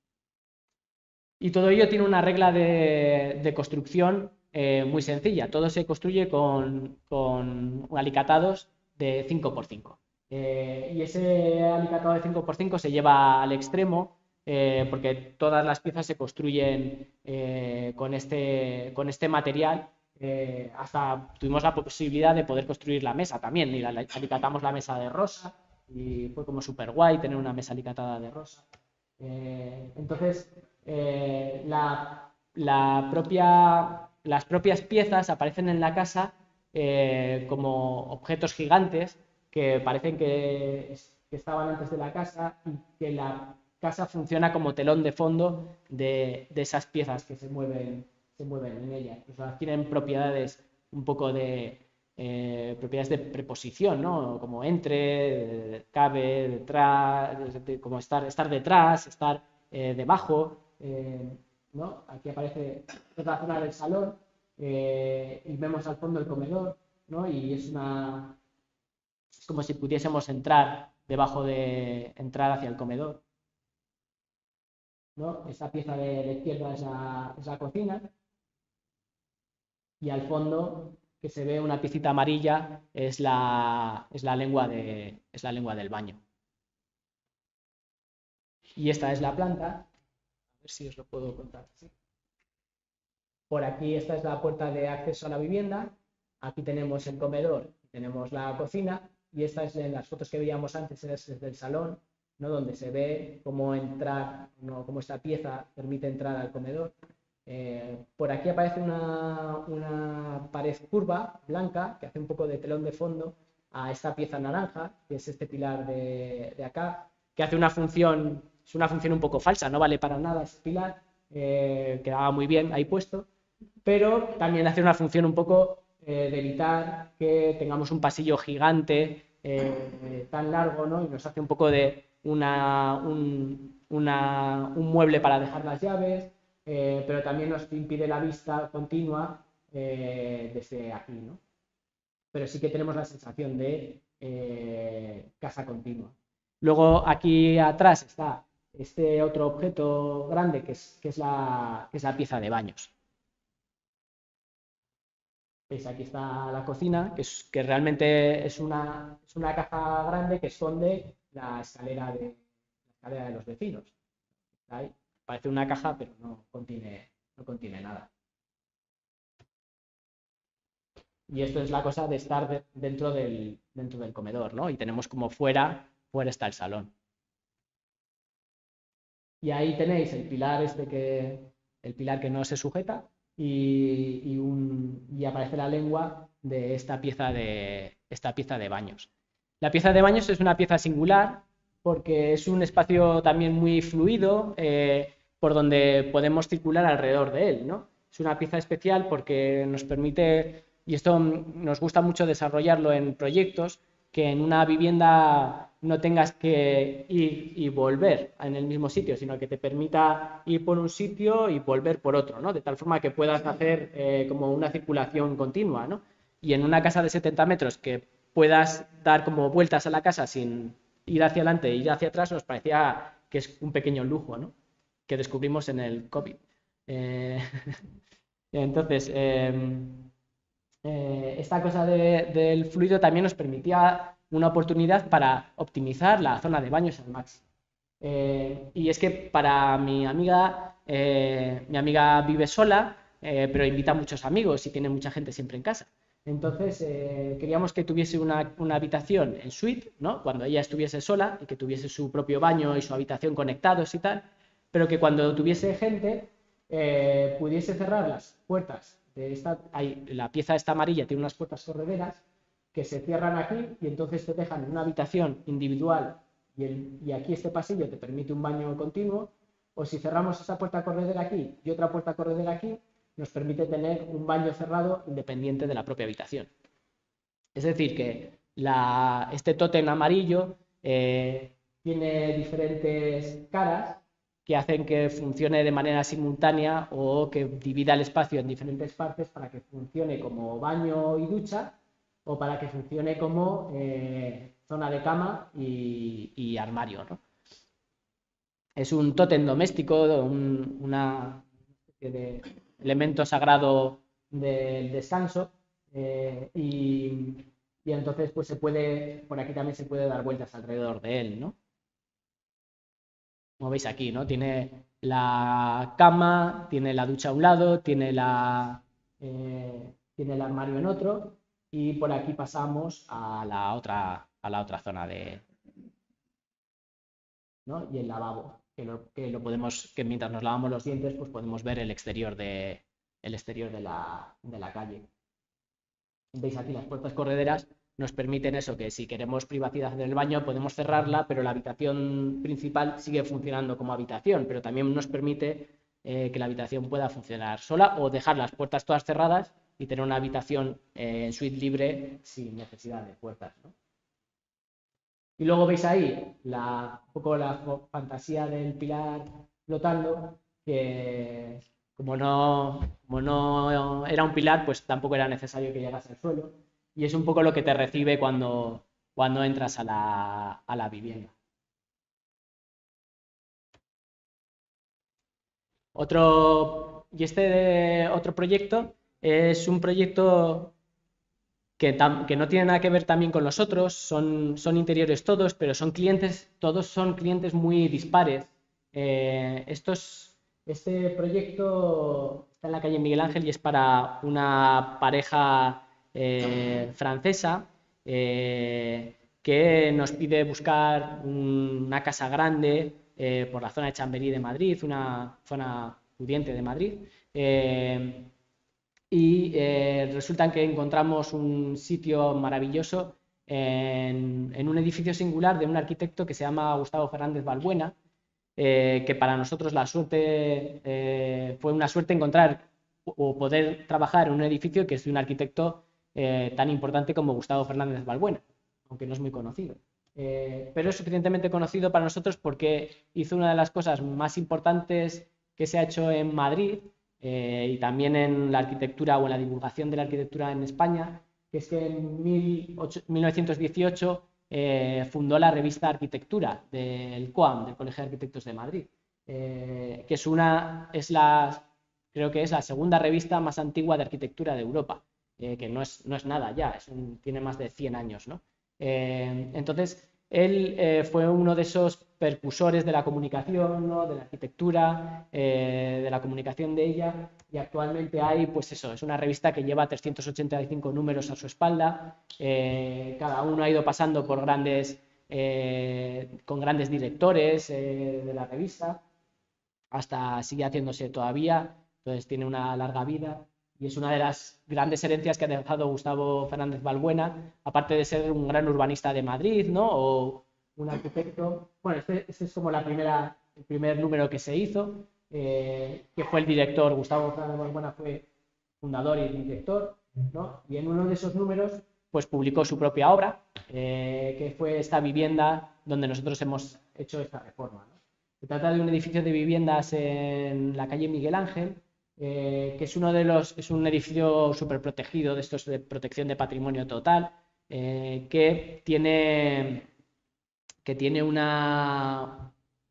Y todo ello tiene una regla de, de construcción eh, muy sencilla. Todo se construye con, con alicatados de cinco por cinco. Eh, y ese alicatado de cinco por cinco se lleva al extremo eh, porque todas las piezas se construyen eh, con, este, con este material. Eh, hasta tuvimos la posibilidad de poder construir la mesa también. Y la, alicatamos la mesa de rosa y fue como súper guay tener una mesa alicatada de rosa. Eh, entonces, eh, la, la propia, las propias piezas aparecen en la casa eh, como objetos gigantes que parecen que, que, estaban antes de la casa y que la casa funciona como telón de fondo de, de esas piezas que se mueven, se mueven en ellas. Pues tienen propiedades un poco de, Eh, propiedades de preposición, ¿no? Como entre, cabe, detrás, de, como estar, estar detrás, estar eh, debajo, eh, ¿no? Aquí aparece otra zona del salón eh, y vemos al fondo el comedor, ¿no? Y es una, Es como si pudiésemos entrar debajo de, entrar hacia el comedor, ¿no? Esta pieza de la izquierda es la, es la cocina, y al fondo, que se ve una piecita amarilla, es la, es la, lengua, de, es la lengua del baño. Y esta es la planta, a ver si os lo puedo contar. ¿Sí? Por aquí esta es la puerta de acceso a la vivienda, aquí tenemos el comedor, tenemos la cocina, y esta es en las fotos que veíamos antes, es desde el salón, ¿no? Donde se ve cómo entrar, ¿no? Cómo esta pieza permite entrar al comedor. Eh, por aquí aparece una, una pared curva, blanca, que hace un poco de telón de fondo a esta pieza naranja, que es este pilar de, de acá, que hace una función, es una función un poco falsa, no vale para nada ese pilar, eh, quedaba muy bien ahí puesto, pero también hace una función un poco eh, de evitar que tengamos un pasillo gigante, eh, tan largo, ¿no? Y nos hace un poco de una, un, una, un mueble para dejar las llaves, eh, pero también nos impide la vista continua eh, desde aquí, ¿no? Pero sí que tenemos la sensación de eh, casa continua. Luego aquí atrás está este otro objeto grande que es, que es, la, que es la pieza de baños. ¿Veis? Aquí está la cocina, que, es, que realmente es una, es una caja grande que esconde la escalera de, la escalera de los vecinos. ¿Ahí? Parece una caja, pero no contiene, no contiene nada. Y esto es la cosa de estar de, dentro, del, dentro del comedor, ¿no? Y tenemos como fuera, fuera está el salón. Y ahí tenéis el pilar este que, el pilar que no se sujeta y, y, un, y aparece la lengua de esta pieza de, esta pieza de baños. La pieza de baños es una pieza singular porque es un espacio también muy fluido, eh, por donde podemos circular alrededor de él, ¿no? Es una pieza especial porque nos permite, y esto nos gusta mucho desarrollarlo en proyectos, que en una vivienda no tengas que ir y volver en el mismo sitio, sino que te permita ir por un sitio y volver por otro, ¿no? De tal forma que puedas hacer eh, como una circulación continua, ¿no? Y en una casa de setenta metros que puedas dar como vueltas a la casa sin ir hacia adelante e ir hacia atrás, nos parecía que es un pequeño lujo, ¿no? Que descubrimos en el COVID. Eh, entonces, eh, eh, esta cosa de, del fluido también nos permitía una oportunidad para optimizar la zona de baños al máximo. Eh, y es que para mi amiga, eh, mi amiga vive sola, eh, pero invita a muchos amigos y tiene mucha gente siempre en casa. Entonces, eh, queríamos que tuviese una, una habitación en suite, ¿no? Cuando ella estuviese sola y que tuviese su propio baño y su habitación conectados y tal, pero que cuando tuviese gente eh, pudiese cerrar las puertas de esta, hay, la pieza esta amarilla tiene unas puertas correderas que se cierran aquí y entonces te dejan en una habitación individual y, el, y aquí este pasillo te permite un baño continuo, o si cerramos esa puerta corredera aquí y otra puerta corredera aquí, nos permite tener un baño cerrado independiente de la propia habitación. Es decir, que la, este tótem amarillo eh, tiene diferentes caras que hacen que funcione de manera simultánea o que divida el espacio en diferentes partes para que funcione como baño y ducha o para que funcione como eh, zona de cama y, y armario, ¿no? Es un tótem doméstico, un, una especie de elemento sagrado del descanso eh, y, y entonces pues se puede, por aquí también se puede dar vueltas alrededor de él, ¿no? Como veis aquí, ¿no? Tiene la cama, tiene la ducha a un lado, tiene, la, eh, tiene el armario en otro y por aquí pasamos a la otra, a la otra zona de, ¿no? Y el lavabo, que lo, que lo podemos, que mientras nos lavamos los dientes, pues podemos ver el exterior de, el exterior de la, de la calle. Veis aquí las puertas correderas nos permiten eso, que si queremos privacidad en el baño podemos cerrarla, pero la habitación principal sigue funcionando como habitación, pero también nos permite eh, que la habitación pueda funcionar sola o dejar las puertas todas cerradas y tener una habitación eh, en suite libre sin necesidad de puertas, ¿no? Y luego veis ahí la, un poco la fantasía del pilar flotando, que como no, como no era un pilar, pues tampoco era necesario que llegase al suelo. Y es un poco lo que te recibe cuando, cuando entras a la, a la vivienda. Otro, y este otro proyecto es un proyecto que, tam, que no tiene nada que ver también con los otros, son, son interiores todos, pero son clientes, todos son clientes muy dispares. Eh, estos, este proyecto está en la calle Miguel Ángel y es para una pareja eh, francesa eh, que nos pide buscar un, una casa grande eh, por la zona de Chamberí de Madrid, una zona pudiente de Madrid. Eh, y eh, resulta que encontramos un sitio maravilloso en, en un edificio singular de un arquitecto que se llama Gustavo Fernández Balbuena, eh, que para nosotros la suerte eh, fue una suerte encontrar o poder trabajar en un edificio que es de un arquitecto eh, tan importante como Gustavo Fernández Balbuena, aunque no es muy conocido. Eh, pero es suficientemente conocido para nosotros porque hizo una de las cosas más importantes que se ha hecho en Madrid eh, y también en la arquitectura o en la divulgación de la arquitectura en España, que es que en mil novecientos dieciocho eh, fundó la revista Arquitectura del COAM, del Colegio de Arquitectos de Madrid, eh, que es una, es la, creo que es la segunda revista más antigua de arquitectura de Europa, eh, que no es, no es nada ya, es un, tiene más de cien años, ¿no? Eh, entonces, él eh, fue uno de esos percursores de la comunicación, ¿no? De la arquitectura, eh, de la comunicación de ella, y actualmente hay, pues eso, es una revista que lleva trescientos ochenta y cinco números a su espalda, eh, cada uno ha ido pasando por grandes, eh, con grandes directores eh, de la revista, hasta sigue haciéndose todavía, entonces tiene una larga vida. Y es una de las grandes herencias que ha dejado Gustavo Fernández Balbuena, aparte de ser un gran urbanista de Madrid, ¿no? O un arquitecto. Bueno, este, este es como la primera, el primer número que se hizo, eh, que fue el director. Gustavo Fernández Balbuena fue fundador y director, ¿no? Y en uno de esos números, pues publicó su propia obra, eh, que fue esta vivienda donde nosotros hemos hecho esta reforma, ¿no? Se trata de un edificio de viviendas en la calle Miguel Ángel, Eh, que es uno de los, es un edificio súper protegido, de estos de protección de patrimonio total, eh, que tiene, que tiene una,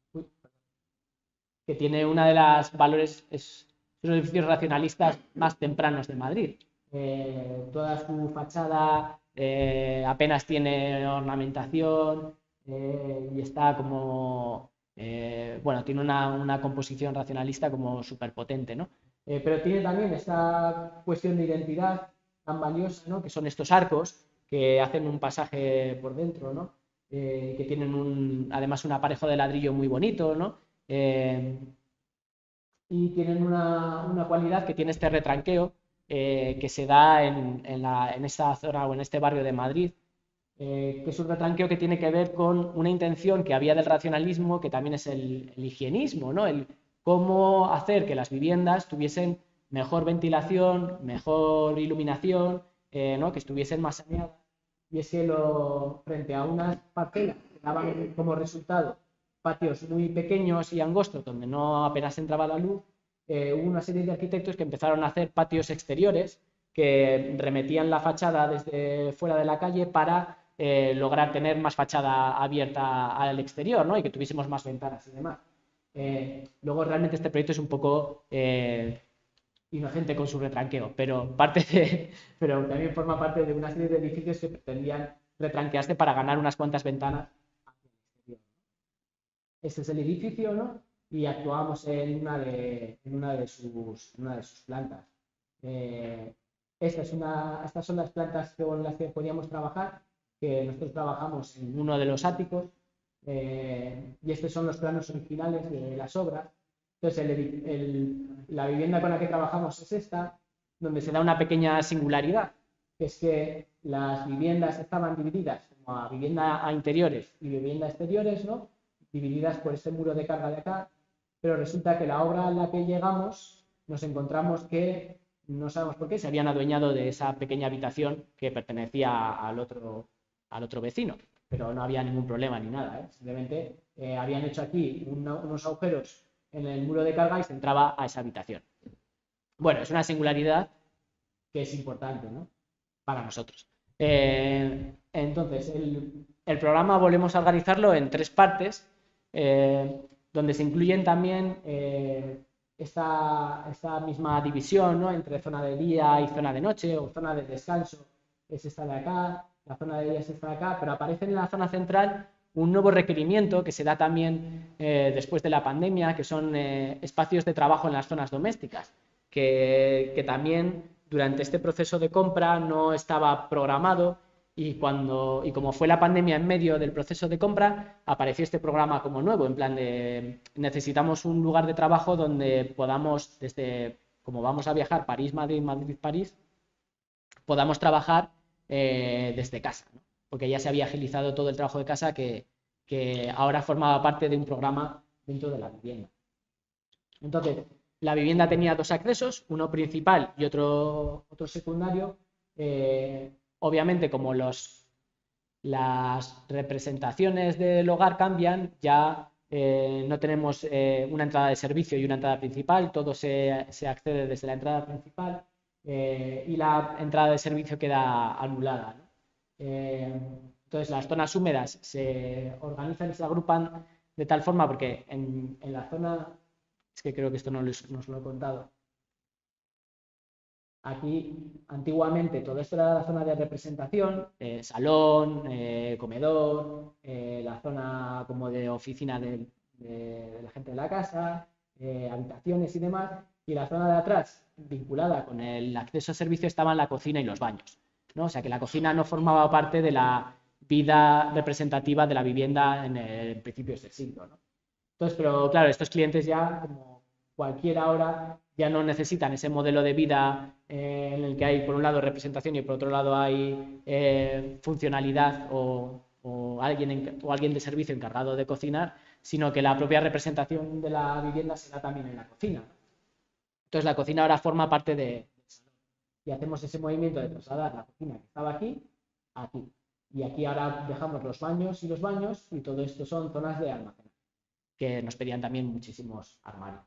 que tiene una de las valores, es uno de los edificios racionalistas más tempranos de Madrid. Eh, toda su fachada eh, apenas tiene ornamentación eh, y está como, eh, bueno, tiene una, una composición racionalista como súper potente, ¿no? Eh, pero tiene también esta cuestión de identidad tan valiosa, ¿no? Que son estos arcos que hacen un pasaje por dentro, ¿no? Eh, que tienen un, además un aparejo de ladrillo muy bonito, ¿no? Eh, y tienen una, una, cualidad que tiene este retranqueo eh, que se da en, en, la, en esta zona o en este barrio de Madrid, eh, que es un retranqueo que tiene que ver con una intención que había del racionalismo, que también es el, el higienismo, ¿no? El cómo hacer que las viviendas tuviesen mejor ventilación, mejor iluminación, eh, ¿no? Que estuviesen más saneadas. Y es que lo, frente a unas parcelas que daban como resultado patios muy pequeños y angostos donde no apenas entraba la luz, eh, hubo una serie de arquitectos que empezaron a hacer patios exteriores que remetían la fachada desde fuera de la calle para eh, lograr tener más fachada abierta al exterior, ¿no? Y que tuviésemos más ventanas y demás. Eh, luego realmente este proyecto es un poco eh, inocente con su retranqueo, pero, parte de, pero también forma parte de una serie de edificios que pretendían retranquearse para ganar unas cuantas ventanas. Este es el edificio, ¿no? Y actuamos en una de, en una de, sus, una de sus plantas. Eh, esta es una, estas son las plantas con las que podíamos trabajar, que nosotros trabajamos en uno de los áticos, eh, y estos son los planos originales de las obras. Entonces, el, el, la vivienda con la que trabajamos es esta, donde se da una pequeña singularidad, que es que las viviendas estaban divididas como a vivienda a interiores y vivienda a exteriores, ¿no? Divididas por ese muro de carga de acá, pero resulta que la obra a la que llegamos nos encontramos que no sabemos por qué se habían adueñado de esa pequeña habitación que pertenecía al otro, al otro vecino, pero no había ningún problema ni nada, ¿eh? Simplemente eh, habían hecho aquí una, unos agujeros en el muro de carga y se entraba a esa habitación. Bueno, es una singularidad que es importante, ¿no? Para nosotros. Eh, Entonces, el, el programa volvemos a organizarlo en tres partes, eh, donde se incluyen también eh, esta, esta misma división, ¿no?, entre zona de día y zona de noche, o zona de descanso, es esta de acá, la zona de día es esta de acá, pero aparece en la zona central un nuevo requerimiento que se da también eh, después de la pandemia, que son eh, espacios de trabajo en las zonas domésticas, que, que también durante este proceso de compra no estaba programado, y, cuando, y como fue la pandemia en medio del proceso de compra, apareció este programa como nuevo, en plan de necesitamos un lugar de trabajo donde podamos, desde como vamos a viajar París-Madrid, Madrid-París, podamos trabajar eh, desde casa, ¿no?, porque ya se había agilizado todo el trabajo de casa que, que ahora formaba parte de un programa dentro de la vivienda. Entonces, la vivienda tenía dos accesos, uno principal y otro, otro secundario. Eh, obviamente, como los, las representaciones del hogar cambian, ya eh, no tenemos eh, una entrada de servicio y una entrada principal, todo se, se accede desde la entrada principal eh, y la entrada de servicio queda anulada, ¿no? Eh, entonces, las zonas húmedas se organizan y se agrupan de tal forma, porque en, en la zona, es que creo que esto no, les, no os lo he contado, aquí antiguamente todo esto era la zona de representación, eh, salón, eh, comedor, eh, la zona como de oficina de, de, de la gente de la casa, eh, habitaciones y demás, y la zona de atrás, vinculada con el acceso a servicio, estaban la cocina y los baños, ¿no? O sea que la cocina no formaba parte de la vida representativa de la vivienda en el principios del siglo, ¿no? Entonces, pero claro, estos clientes ya, como cualquiera ahora, ya no necesitan ese modelo de vida eh, en el que hay por un lado representación y por otro lado hay eh, funcionalidad o, o, alguien, o alguien de servicio encargado de cocinar, sino que la propia representación de la vivienda se da también en la cocina. Entonces la cocina ahora forma parte de, y hacemos ese movimiento de trasladar la cocina que estaba aquí a aquí. Y aquí ahora dejamos los baños y los baños, y todo esto son zonas de almacenaje, que nos pedían también muchísimos armarios.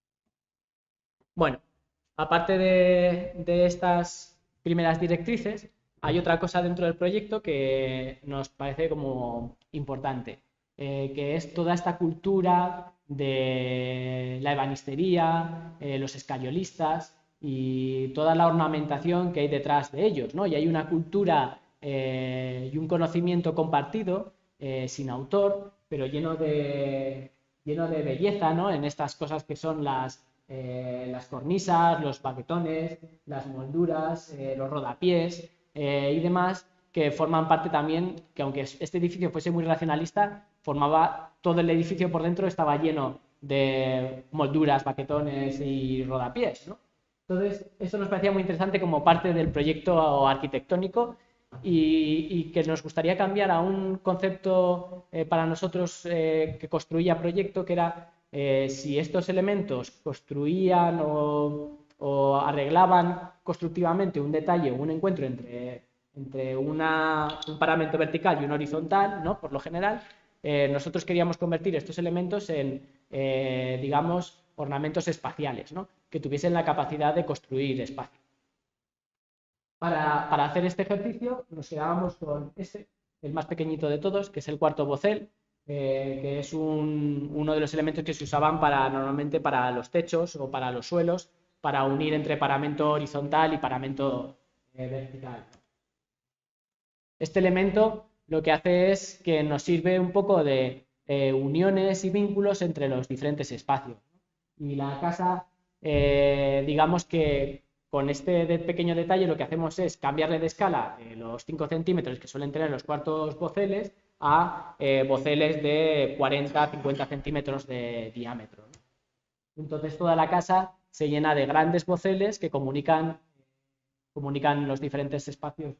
Bueno, aparte de, de estas primeras directrices, hay otra cosa dentro del proyecto que nos parece como importante, eh, que es toda esta cultura de la ebanistería, eh, los escayolistas y toda la ornamentación que hay detrás de ellos, ¿no? Y hay una cultura eh, y un conocimiento compartido, eh, sin autor, pero lleno de, lleno de belleza, ¿no?, en estas cosas que son las Eh, las cornisas, los baquetones, las molduras, eh, los rodapiés eh, y demás, que forman parte también, que aunque este edificio fuese muy racionalista, formaba todo el edificio por dentro, estaba lleno de molduras, baquetones y rodapiés, ¿no? Entonces, eso nos parecía muy interesante como parte del proyecto arquitectónico, y, y que nos gustaría cambiar a un concepto eh, para nosotros eh, que construía proyecto, que era Eh, si estos elementos construían o, o arreglaban constructivamente un detalle o un encuentro entre, entre una, un parámetro vertical y un horizontal, ¿no?, por lo general, eh, nosotros queríamos convertir estos elementos en, eh, digamos, ornamentos espaciales, ¿no?, que tuviesen la capacidad de construir espacio. Para, para hacer este ejercicio nos quedábamos con este, el más pequeñito de todos, que es el cuarto bocel, Eh, que es un, uno de los elementos que se usaban para, normalmente para los techos o para los suelos, para unir entre paramento horizontal y paramento eh, vertical. Este elemento lo que hace es que nos sirve un poco de eh, uniones y vínculos entre los diferentes espacios. Y la casa, eh, digamos que con este de pequeño detalle lo que hacemos es cambiarle de escala eh, los cinco centímetros que suelen tener los cuartos boceles a eh, boceles de cuarenta a cincuenta centímetros de diámetro, ¿no? Entonces toda la casa se llena de grandes boceles que comunican, comunican los diferentes espacios.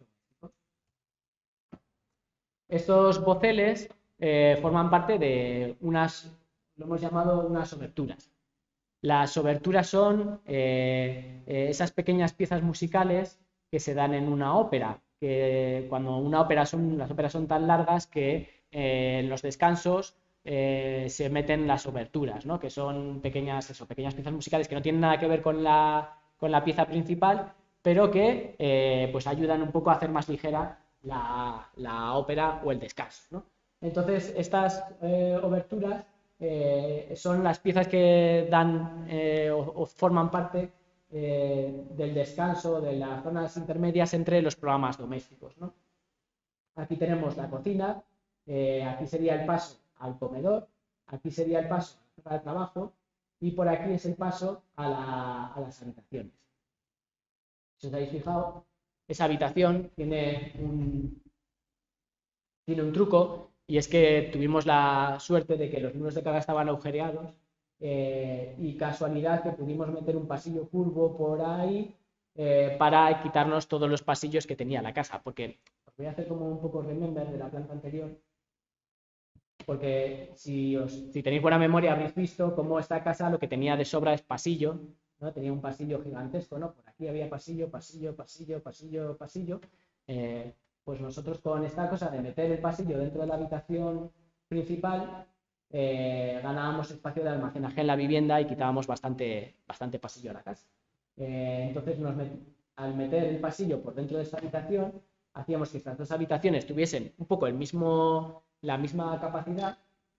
Estos boceles eh, forman parte de unas, lo hemos llamado unas oberturas. Las oberturas son eh, eh, esas pequeñas piezas musicales que se dan en una ópera, que cuando una ópera son, las óperas son tan largas que eh, en los descansos eh, se meten las oberturas, ¿no?, que son pequeñas, eso, pequeñas piezas musicales que no tienen nada que ver con la, con la pieza principal, pero que eh, pues ayudan un poco a hacer más ligera la, la ópera o el descanso, ¿no? Entonces, estas eh, oberturas eh, son las piezas que dan eh, o, o forman parte eh, del descanso, de las zonas intermedias entre los programas domésticos, ¿no? Aquí tenemos la cocina, eh, aquí sería el paso al comedor, aquí sería el paso a la zona de trabajo y por aquí es el paso a, la, a las habitaciones. Si os habéis fijado, esa habitación tiene un, tiene un truco y es que tuvimos la suerte de que los muros de carga estaban agujereados eh, y casualidad que pudimos meter un pasillo curvo por ahí eh, para quitarnos todos los pasillos que tenía la casa, porque os voy a hacer como un poco remember de la planta anterior, porque si, os, si tenéis buena memoria habréis visto cómo esta casa lo que tenía de sobra es pasillo, ¿no? Tenía un pasillo gigantesco, ¿no? Por aquí había pasillo, pasillo, pasillo, pasillo, pasillo. Eh, pues nosotros con esta cosa de meter el pasillo dentro de la habitación principal eh, ganábamos espacio de almacenaje en la vivienda y quitábamos bastante, bastante pasillo a la casa. Eh, entonces, nos met al meter el pasillo por dentro de esta habitación, hacíamos que estas dos habitaciones tuviesen un poco el mismo, la misma capacidad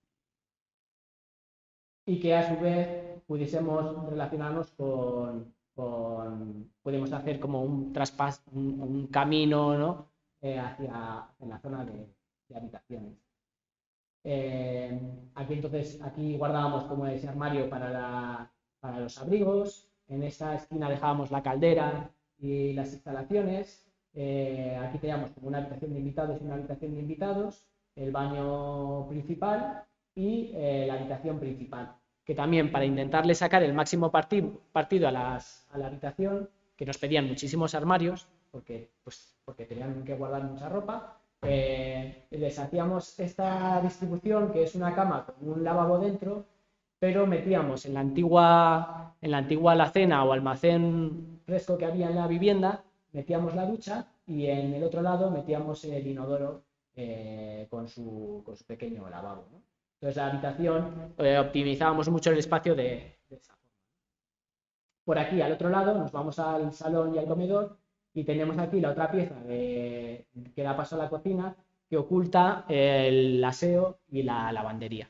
y que a su vez pudiésemos relacionarnos con, con podemos hacer como un traspaso, un, un camino, ¿no? eh, hacia en la zona de, de habitaciones. Eh, aquí entonces, aquí guardábamos como ese armario para, la, para los abrigos, en esta esquina dejábamos la caldera y las instalaciones, eh, aquí teníamos como una habitación de invitados y una habitación de invitados, el baño principal y eh, la habitación principal, que también para intentarle sacar el máximo partido, partido a, las, a la habitación, que nos pedían muchísimos armarios, porque, pues, porque tenían que guardar mucha ropa, eh, les hacíamos esta distribución, que es una cama con un lavabo dentro, pero metíamos en la antigua, en la antigua alacena o almacén fresco que había en la vivienda, metíamos la ducha y en el otro lado metíamos el inodoro eh, con, su, con su pequeño lavabo, ¿no? Entonces la habitación eh, optimizábamos mucho el espacio de, de esa forma. Por aquí al otro lado nos vamos al salón y al comedor y tenemos aquí la otra pieza de, que da paso a la cocina que oculta el aseo y la lavandería.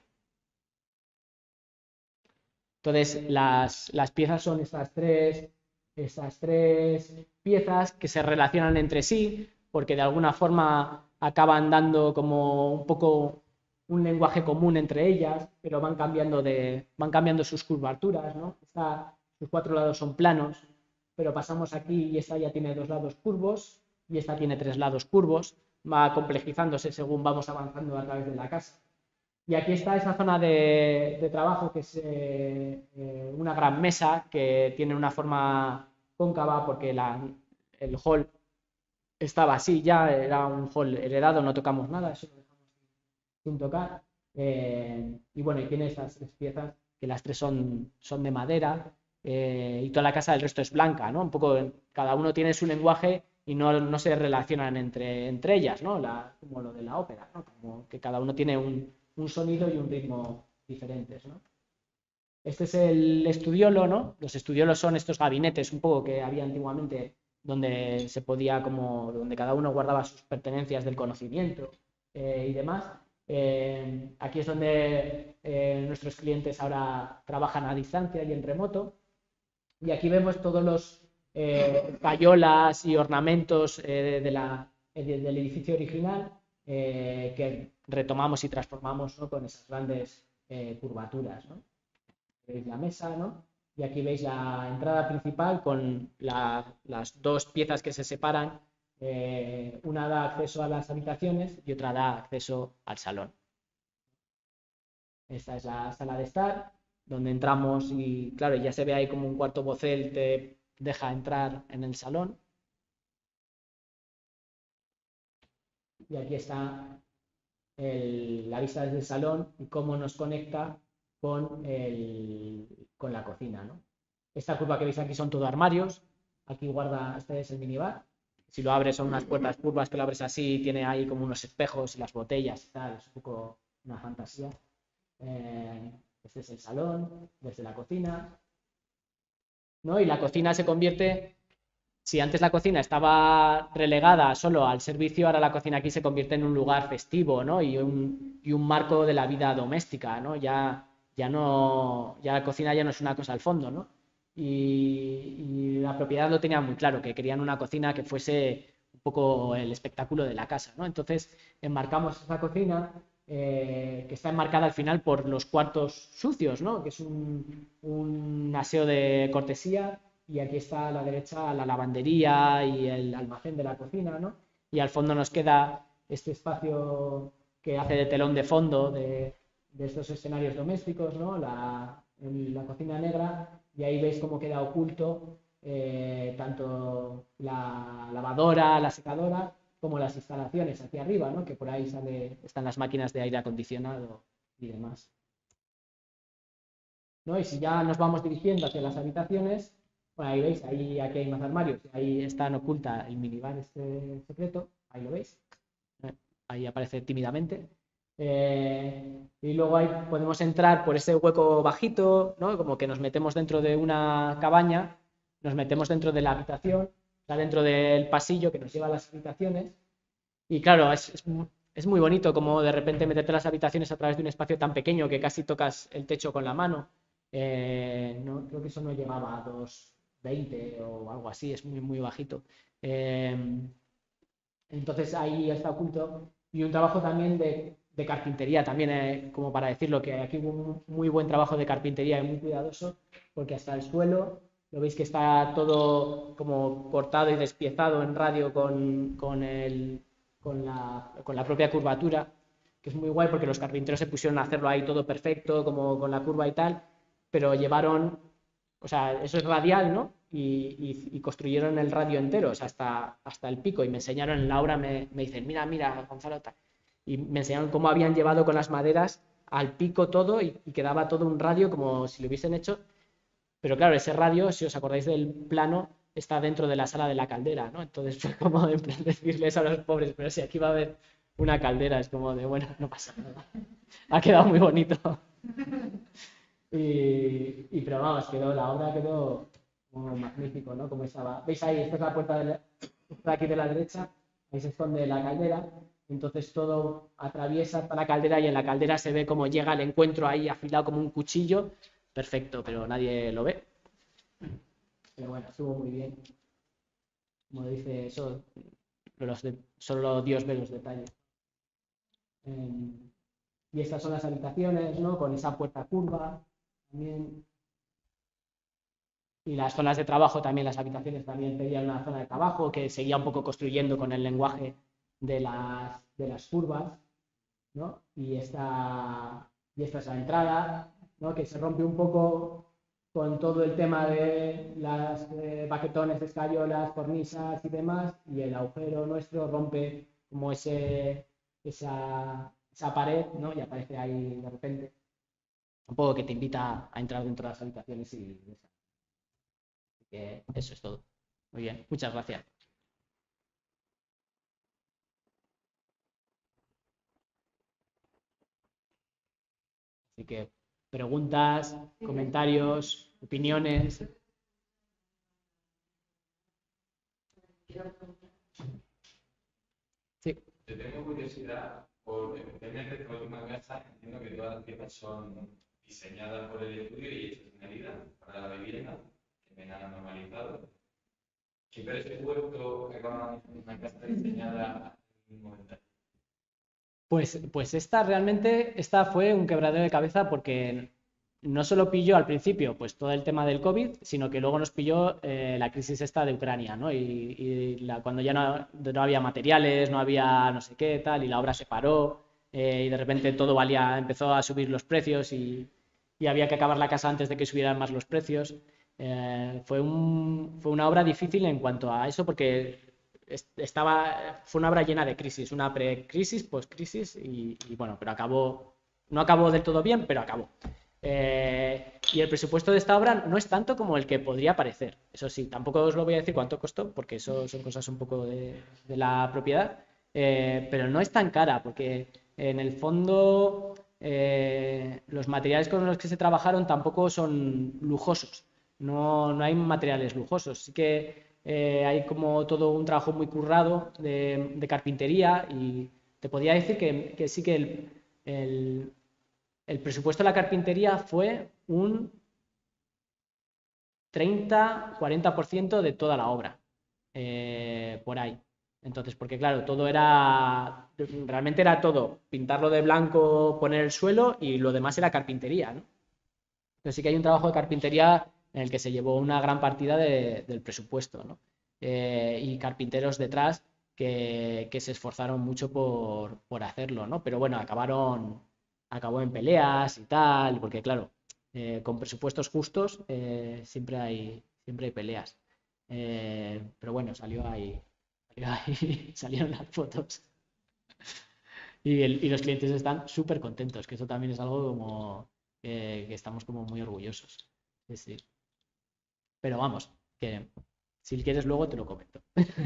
Entonces, las, las piezas son estas tres, estas tres piezas que se relacionan entre sí porque de alguna forma acaban dando como un poco un lenguaje común entre ellas, pero van cambiando, de, van cambiando sus curvaturas, ¿no? Esta, sus cuatro lados son planos, pero pasamos aquí y esta ya tiene dos lados curvos y esta tiene tres lados curvos, va complejizándose según vamos avanzando a través de la casa. Y aquí está esa zona de, de trabajo que es eh, eh, una gran mesa que tiene una forma cóncava porque la, el hall estaba así ya, era un hall heredado, no tocamos nada, eso lo dejamos sin tocar. Eh, y bueno, y tiene estas tres piezas que las tres son, son de madera eh, y toda la casa del resto es blanca, ¿no? Un poco, cada uno tiene su lenguaje y no, no se relacionan entre, entre ellas, ¿no? La, como lo de la ópera, ¿no? Como que cada uno tiene un, un sonido y un ritmo diferentes, ¿no? Este es el estudiolo, ¿no? Los estudiolos son estos gabinetes un poco que había antiguamente donde se podía como, donde cada uno guardaba sus pertenencias del conocimiento eh, y demás. Eh, aquí es donde eh, nuestros clientes ahora trabajan a distancia y en remoto. Y aquí vemos todos los eh, payolas y ornamentos eh, de la, del edificio original eh, que retomamos y transformamos, ¿no? Con esas grandes eh, curvaturas, ¿no? Veis la mesa, ¿no? Y aquí veis la entrada principal con la, las dos piezas que se separan. Eh, una da acceso a las habitaciones y otra da acceso al salón. Esta es la sala de estar, donde entramos y, claro, ya se ve ahí como un cuarto bocel te deja entrar en el salón. Y aquí está el, la vista desde el salón y cómo nos conecta con, el, con la cocina, ¿no? Esta curva que veis aquí son todo armarios. Aquí guarda, este es el minibar. Si lo abres son unas puertas curvas que lo abres así, tiene ahí como unos espejos y las botellas y tal, es un poco una fantasía. Eh, este es el salón, desde la cocina, ¿no? Y la cocina se convierte si antes la cocina estaba relegada solo al servicio, ahora la cocina aquí se convierte en un lugar festivo, ¿no? Y un, y un marco de la vida doméstica, ¿no? Ya, ya no, ya la cocina ya no es una cosa al fondo, ¿no? Y, y la propiedad lo tenía muy claro, que querían una cocina que fuese un poco el espectáculo de la casa, ¿no? Entonces enmarcamos esa cocina eh, que está enmarcada al final por los cuartos sucios, ¿no? Que es un, un aseo de cortesía, y aquí está a la derecha la lavandería y el almacén de la cocina, ¿no? Y al fondo nos queda este espacio que hace de telón de fondo de, de estos escenarios domésticos, ¿no? La, la cocina negra, y ahí veis cómo queda oculto eh, tanto la lavadora, la secadora, como las instalaciones aquí arriba, ¿no? Que por ahí sale, están las máquinas de aire acondicionado y demás, ¿no? Y si ya nos vamos dirigiendo hacia las habitaciones, bueno, ahí veis, ahí, aquí hay más armarios, ahí está oculta el minibar este secreto, ahí lo veis, ahí aparece tímidamente. Eh, y luego ahí podemos entrar por ese hueco bajito, ¿no? Como que nos metemos dentro de una cabaña, nos metemos dentro de la habitación, está dentro del pasillo que nos lleva a las habitaciones, y claro, es, es, es muy bonito como de repente meterte a las habitaciones a través de un espacio tan pequeño que casi tocas el techo con la mano. Eh, no, creo que eso no llegaba a dos veinte o algo así, es muy, muy bajito. Eh, entonces ahí está oculto. Y un trabajo también de, de carpintería, también eh, como para decirlo, que aquí hubo un muy buen trabajo de carpintería y muy cuidadoso, porque hasta el suelo, lo veis que está todo como cortado y despiezado en radio con, con, el, con, la, con la propia curvatura, que es muy guay porque los carpinteros se pusieron a hacerlo ahí todo perfecto, como con la curva y tal, pero llevaron, o sea, eso es radial, ¿no? Y, y, y construyeron el radio entero, o sea, hasta, hasta el pico, y me enseñaron en la obra, me, me dicen, mira, mira, Gonzalo, tal. Y me enseñaron cómo habían llevado con las maderas al pico todo y, y quedaba todo un radio como si lo hubiesen hecho, pero claro, ese radio, si os acordáis del plano, está dentro de la sala de la caldera, ¿no? Entonces fue como en plan decirles a los pobres, pero si aquí va a haber una caldera, es como de, bueno, no pasa nada. Ha quedado muy bonito. Y, y pero vamos, quedó, la obra quedó como magnífico, ¿no? Como estaba. ¿Veis ahí? Esta es la puerta de, la, de aquí de la derecha, ahí se esconde la caldera, entonces todo atraviesa hasta la caldera y en la caldera se ve como llega el encuentro ahí afilado como un cuchillo, perfecto, pero nadie lo ve. Pero bueno, estuvo muy bien. Como dice eso, los de, solo Dios ve los detalles. Eh, y estas son las habitaciones, ¿no? Con esa puerta curva también. Y las zonas de trabajo también, las habitaciones también pedían una zona de trabajo que seguía un poco construyendo con el lenguaje de las, de las curvas, ¿no? Y esta, y esta es la entrada, ¿no? Que se rompe un poco con todo el tema de las eh, baquetones, escayolas, cornisas y demás, y el agujero nuestro rompe como ese, esa, esa pared, ¿no? Y aparece ahí de repente. Un poco que te invita a entrar dentro de las habitaciones y que eso es todo. Muy bien, muchas gracias. Así que preguntas, comentarios, opiniones. Sí. Yo tengo curiosidad por, especialmente esta última casa, entiendo que todas las piezas son diseñadas por el estudio y hechas en medida para la vivienda, que me han normalizado. ¿Qué presupuesto acaba una casa diseñada en un momento? Pues, pues esta realmente, esta fue un quebradero de cabeza porque no solo pilló al principio pues todo el tema del COVID, sino que luego nos pilló eh, la crisis esta de Ucrania, ¿no? Y, y la, cuando ya no, no había materiales, no había no sé qué, tal, y la obra se paró eh, y de repente todo valía, empezó a subir los precios y, y había que acabar la casa antes de que subieran más los precios. Eh, fue, un, fue una obra difícil en cuanto a eso porque estaba, fue una obra llena de crisis, una pre-crisis, post-crisis y, y bueno, pero acabó, no acabó del todo bien, pero acabó. Eh, y el presupuesto de esta obra no es tanto como el que podría parecer. Eso sí, tampoco os lo voy a decir cuánto costó, porque eso son cosas un poco de, de la propiedad, eh, pero no es tan cara, porque en el fondo eh, los materiales con los que se trabajaron tampoco son lujosos. No, no hay materiales lujosos. Sí que eh, hay como todo un trabajo muy currado de, de carpintería y te podría decir que, que sí que el, el, el presupuesto de la carpintería fue un treinta cuarenta por ciento de toda la obra, eh, por ahí. Entonces, porque claro, todo era, realmente era todo, pintarlo de blanco, poner el suelo y lo demás era carpintería, ¿no? Entonces sí que hay un trabajo de carpintería en el que se llevó una gran partida de, del presupuesto, ¿no? Eh, y carpinteros detrás que, que se esforzaron mucho por, por, hacerlo, ¿no? Pero bueno, acabaron, acabó en peleas y tal, porque claro, eh, con presupuestos justos eh, siempre, hay, siempre hay peleas. Eh, pero bueno, salió ahí, salió ahí salieron las fotos. Y, el, y los clientes están súper contentos, que eso también es algo como que, que estamos como muy orgullosos. Sí, sí. Pero vamos, que si quieres luego te lo comento.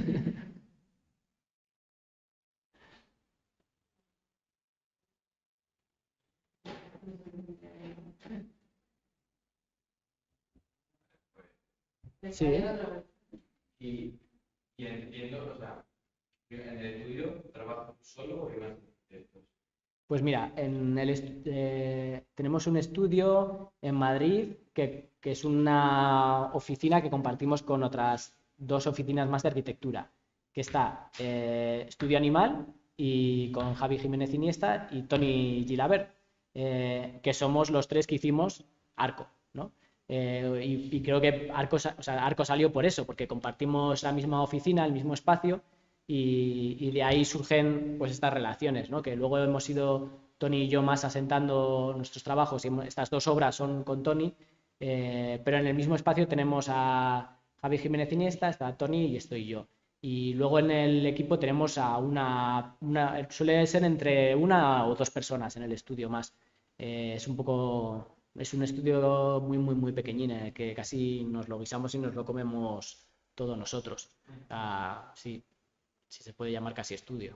Sí. Y, y entiendo, o sea, en el estudio trabajas solo o hay más arquitectos. Pues mira, en el eh, tenemos un estudio en Madrid que, que es una oficina que compartimos con otras dos oficinas más de arquitectura, que está eh, Estudio Animal y con Javi Jiménez Iniesta y Tony Gilabert, eh, que somos los tres que hicimos Arco, ¿no? Eh, y, y creo que Arco, o sea, Arco salió por eso, porque compartimos la misma oficina, el mismo espacio y, y de ahí surgen pues estas relaciones, ¿no? Que luego hemos ido Tony y yo más asentando nuestros trabajos y estas dos obras son con Tony, eh, pero en el mismo espacio tenemos a Javi Jiménez Iniesta, está Tony y estoy yo. Y luego en el equipo tenemos a una, una suele ser entre una o dos personas en el estudio más. Eh, es un poco, es un estudio muy, muy, muy pequeñín, eh, que casi nos lo guisamos y nos lo comemos todos nosotros. Ah, sí, si se puede llamar casi estudio.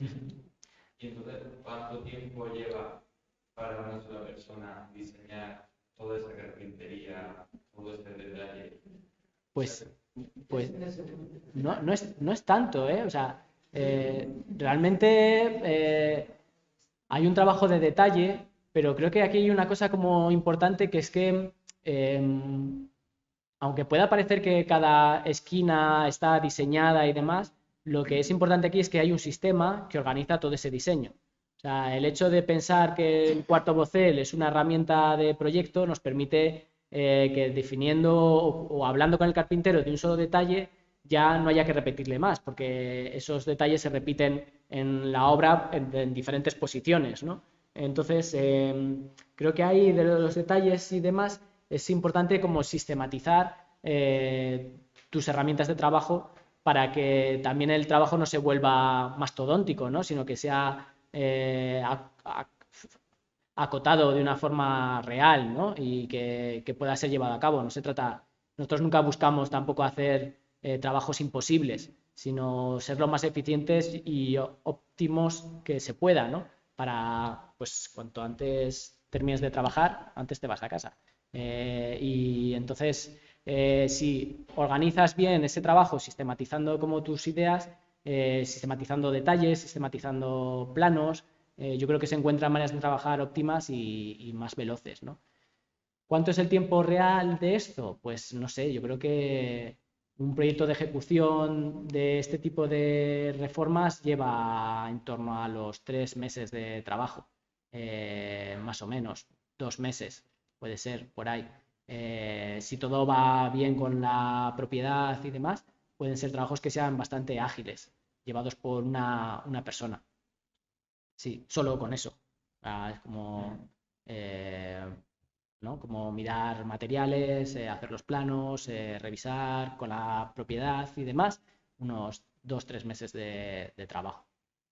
Y entonces, ¿cuánto tiempo lleva para una sola persona diseñar toda esa carpintería, todo ese detalle? Pues, pues no, no, es, no es tanto, ¿eh? O sea, eh, realmente eh, hay un trabajo de detalle, pero creo que aquí hay una cosa como importante que es que eh, aunque pueda parecer que cada esquina está diseñada y demás, lo que es importante aquí es que hay un sistema que organiza todo ese diseño. O sea, el hecho de pensar que el cuarto vocel es una herramienta de proyecto nos permite eh, que definiendo o, o hablando con el carpintero de un solo detalle ya no haya que repetirle más, porque esos detalles se repiten en la obra en, en diferentes posiciones, ¿no? Entonces, eh, creo que hay de los detalles y demás es importante como sistematizar eh, tus herramientas de trabajo para que también el trabajo no se vuelva mastodóntico, ¿no? Sino que sea eh, acotado de una forma real, ¿no? Y que, que, pueda ser llevado a cabo. No se trata, nosotros nunca buscamos tampoco hacer eh, trabajos imposibles, sino ser lo más eficientes y óptimos que se pueda, ¿no? Para, pues, cuanto antes termines de trabajar, antes te vas a casa. Eh, y entonces, eh, si organizas bien ese trabajo, sistematizando como tus ideas, eh, sistematizando detalles, sistematizando planos, eh, yo creo que se encuentran maneras de trabajar óptimas y, y más veloces, ¿no? ¿Cuánto es el tiempo real de esto? Pues no sé, yo creo que un proyecto de ejecución de este tipo de reformas lleva en torno a los tres meses de trabajo, eh, más o menos, dos meses, puede ser, por ahí. Eh, si todo va bien con la propiedad y demás, pueden ser trabajos que sean bastante ágiles, llevados por una, una persona. Sí, solo con eso. Ah, es como, eh, ¿no? Como mirar materiales, eh, hacer los planos, eh, revisar con la propiedad y demás, unos dos, tres meses de, de trabajo.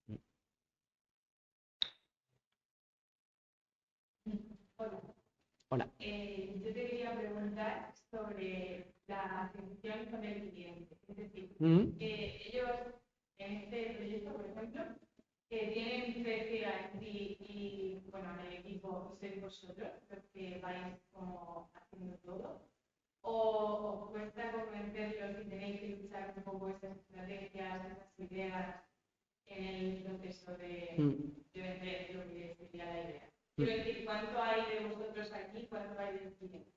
Hola. Hola. Eh, yo te quería preguntar sobre la atención con el cliente. Es decir, Mm-hmm. que ellos en este proyecto, por ejemplo, que tienen fe en ti y, bueno, en el equipo sois vosotros los que vais como haciendo todo, o o cuesta convencerlos y tenéis que luchar un poco esas estrategias, esas ideas en el proceso de, de vender lo que sería la idea? Quiero decir, ¿cuánto hay de vosotros aquí? ¿Cuánto hay de clientes?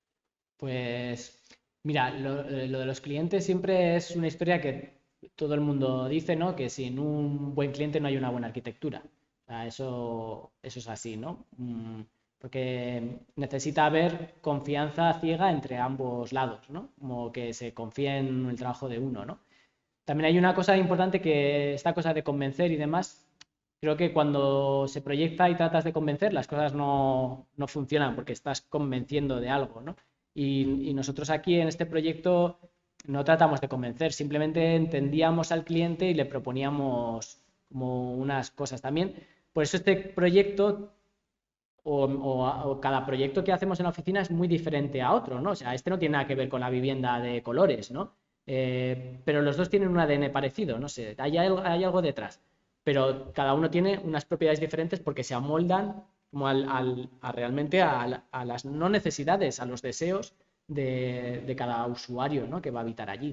Pues mira, lo, lo de los clientes siempre es una historia que todo el mundo dice, ¿no? Que sin un buen cliente no hay una buena arquitectura. O sea, eso, eso es así, ¿no? Mm, Porque necesita haber confianza ciega entre ambos lados, ¿no? Como que se confíe en el trabajo de uno, ¿no? También hay una cosa importante, que esta cosa de convencer y demás, creo que cuando se proyecta y tratas de convencer, las cosas no, no funcionan porque estás convenciendo de algo, ¿no? Y, y nosotros aquí en este proyecto no tratamos de convencer, simplemente entendíamos al cliente y le proponíamos como unas cosas también. Por eso este proyecto o, o, o cada proyecto que hacemos en la oficina es muy diferente a otro, ¿no? O sea, este no tiene nada que ver con la vivienda de colores, ¿no? Eh, pero los dos tienen un A D N parecido, no sé, hay algo, hay algo detrás, pero cada uno tiene unas propiedades diferentes porque se amoldan como al, al, a realmente a, a, las no necesidades, a los deseos de, de cada usuario, ¿no? Que va a habitar allí.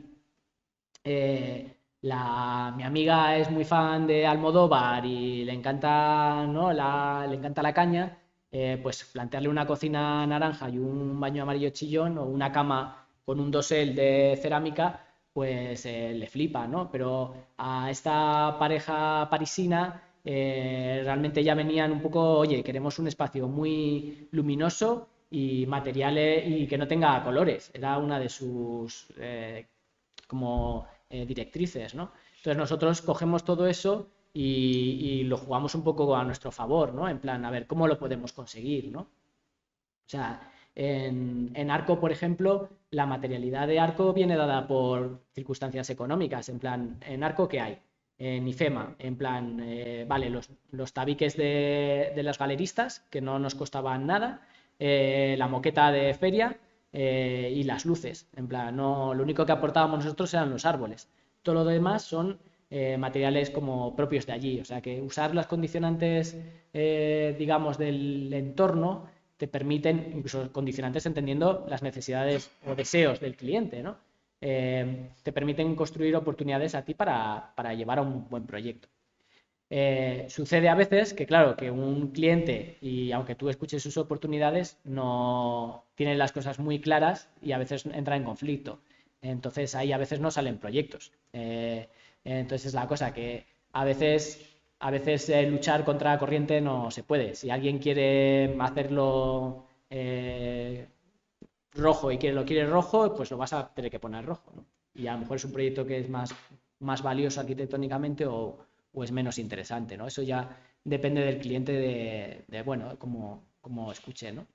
Eh, la, mi amiga es muy fan de Almodóvar y le encanta, ¿no? la, le encanta la caña, eh, pues plantearle una cocina naranja y un baño amarillo chillón o una cama con un dosel de cerámica, pues eh, le flipa, ¿no? Pero a esta pareja parisina eh, realmente ya venían un poco, oye, queremos un espacio muy luminoso y materiales y que no tenga colores. Era una de sus eh, como eh, directrices, ¿no? Entonces nosotros cogemos todo eso y, y, lo jugamos un poco a nuestro favor, ¿no? En plan, a ver, ¿cómo lo podemos conseguir, ¿no? O sea, en, en Arco, por ejemplo, la materialidad de Arco viene dada por circunstancias económicas. En plan, ¿en Arco qué hay? En IFEMA, en plan, eh, vale, los, los tabiques de, de las galeristas, que no nos costaban nada, eh, la moqueta de feria eh, y las luces. En plan, no, lo único que aportábamos nosotros eran los árboles. Todo lo demás son eh, materiales como propios de allí. O sea, que usar las condicionantes, eh, digamos, del entorno te permiten, incluso condicionantes entendiendo las necesidades o deseos del cliente, ¿no? Eh, te permiten construir oportunidades a ti para, para llevar a un buen proyecto. Eh, sucede a veces que, claro, que un cliente, y aunque tú escuches sus oportunidades, no tiene las cosas muy claras y a veces entra en conflicto. Entonces ahí a veces no salen proyectos. Eh, entonces es la cosa que a veces a veces eh, luchar contra la corriente no se puede. Si alguien quiere hacerlo eh, rojo y quiere, lo quiere rojo, pues lo vas a tener que poner rojo, ¿no? Y a lo mejor es un proyecto que es más, más valioso arquitectónicamente o, o es menos interesante, ¿no? Eso ya depende del cliente de, de bueno, como, como escuche, ¿no?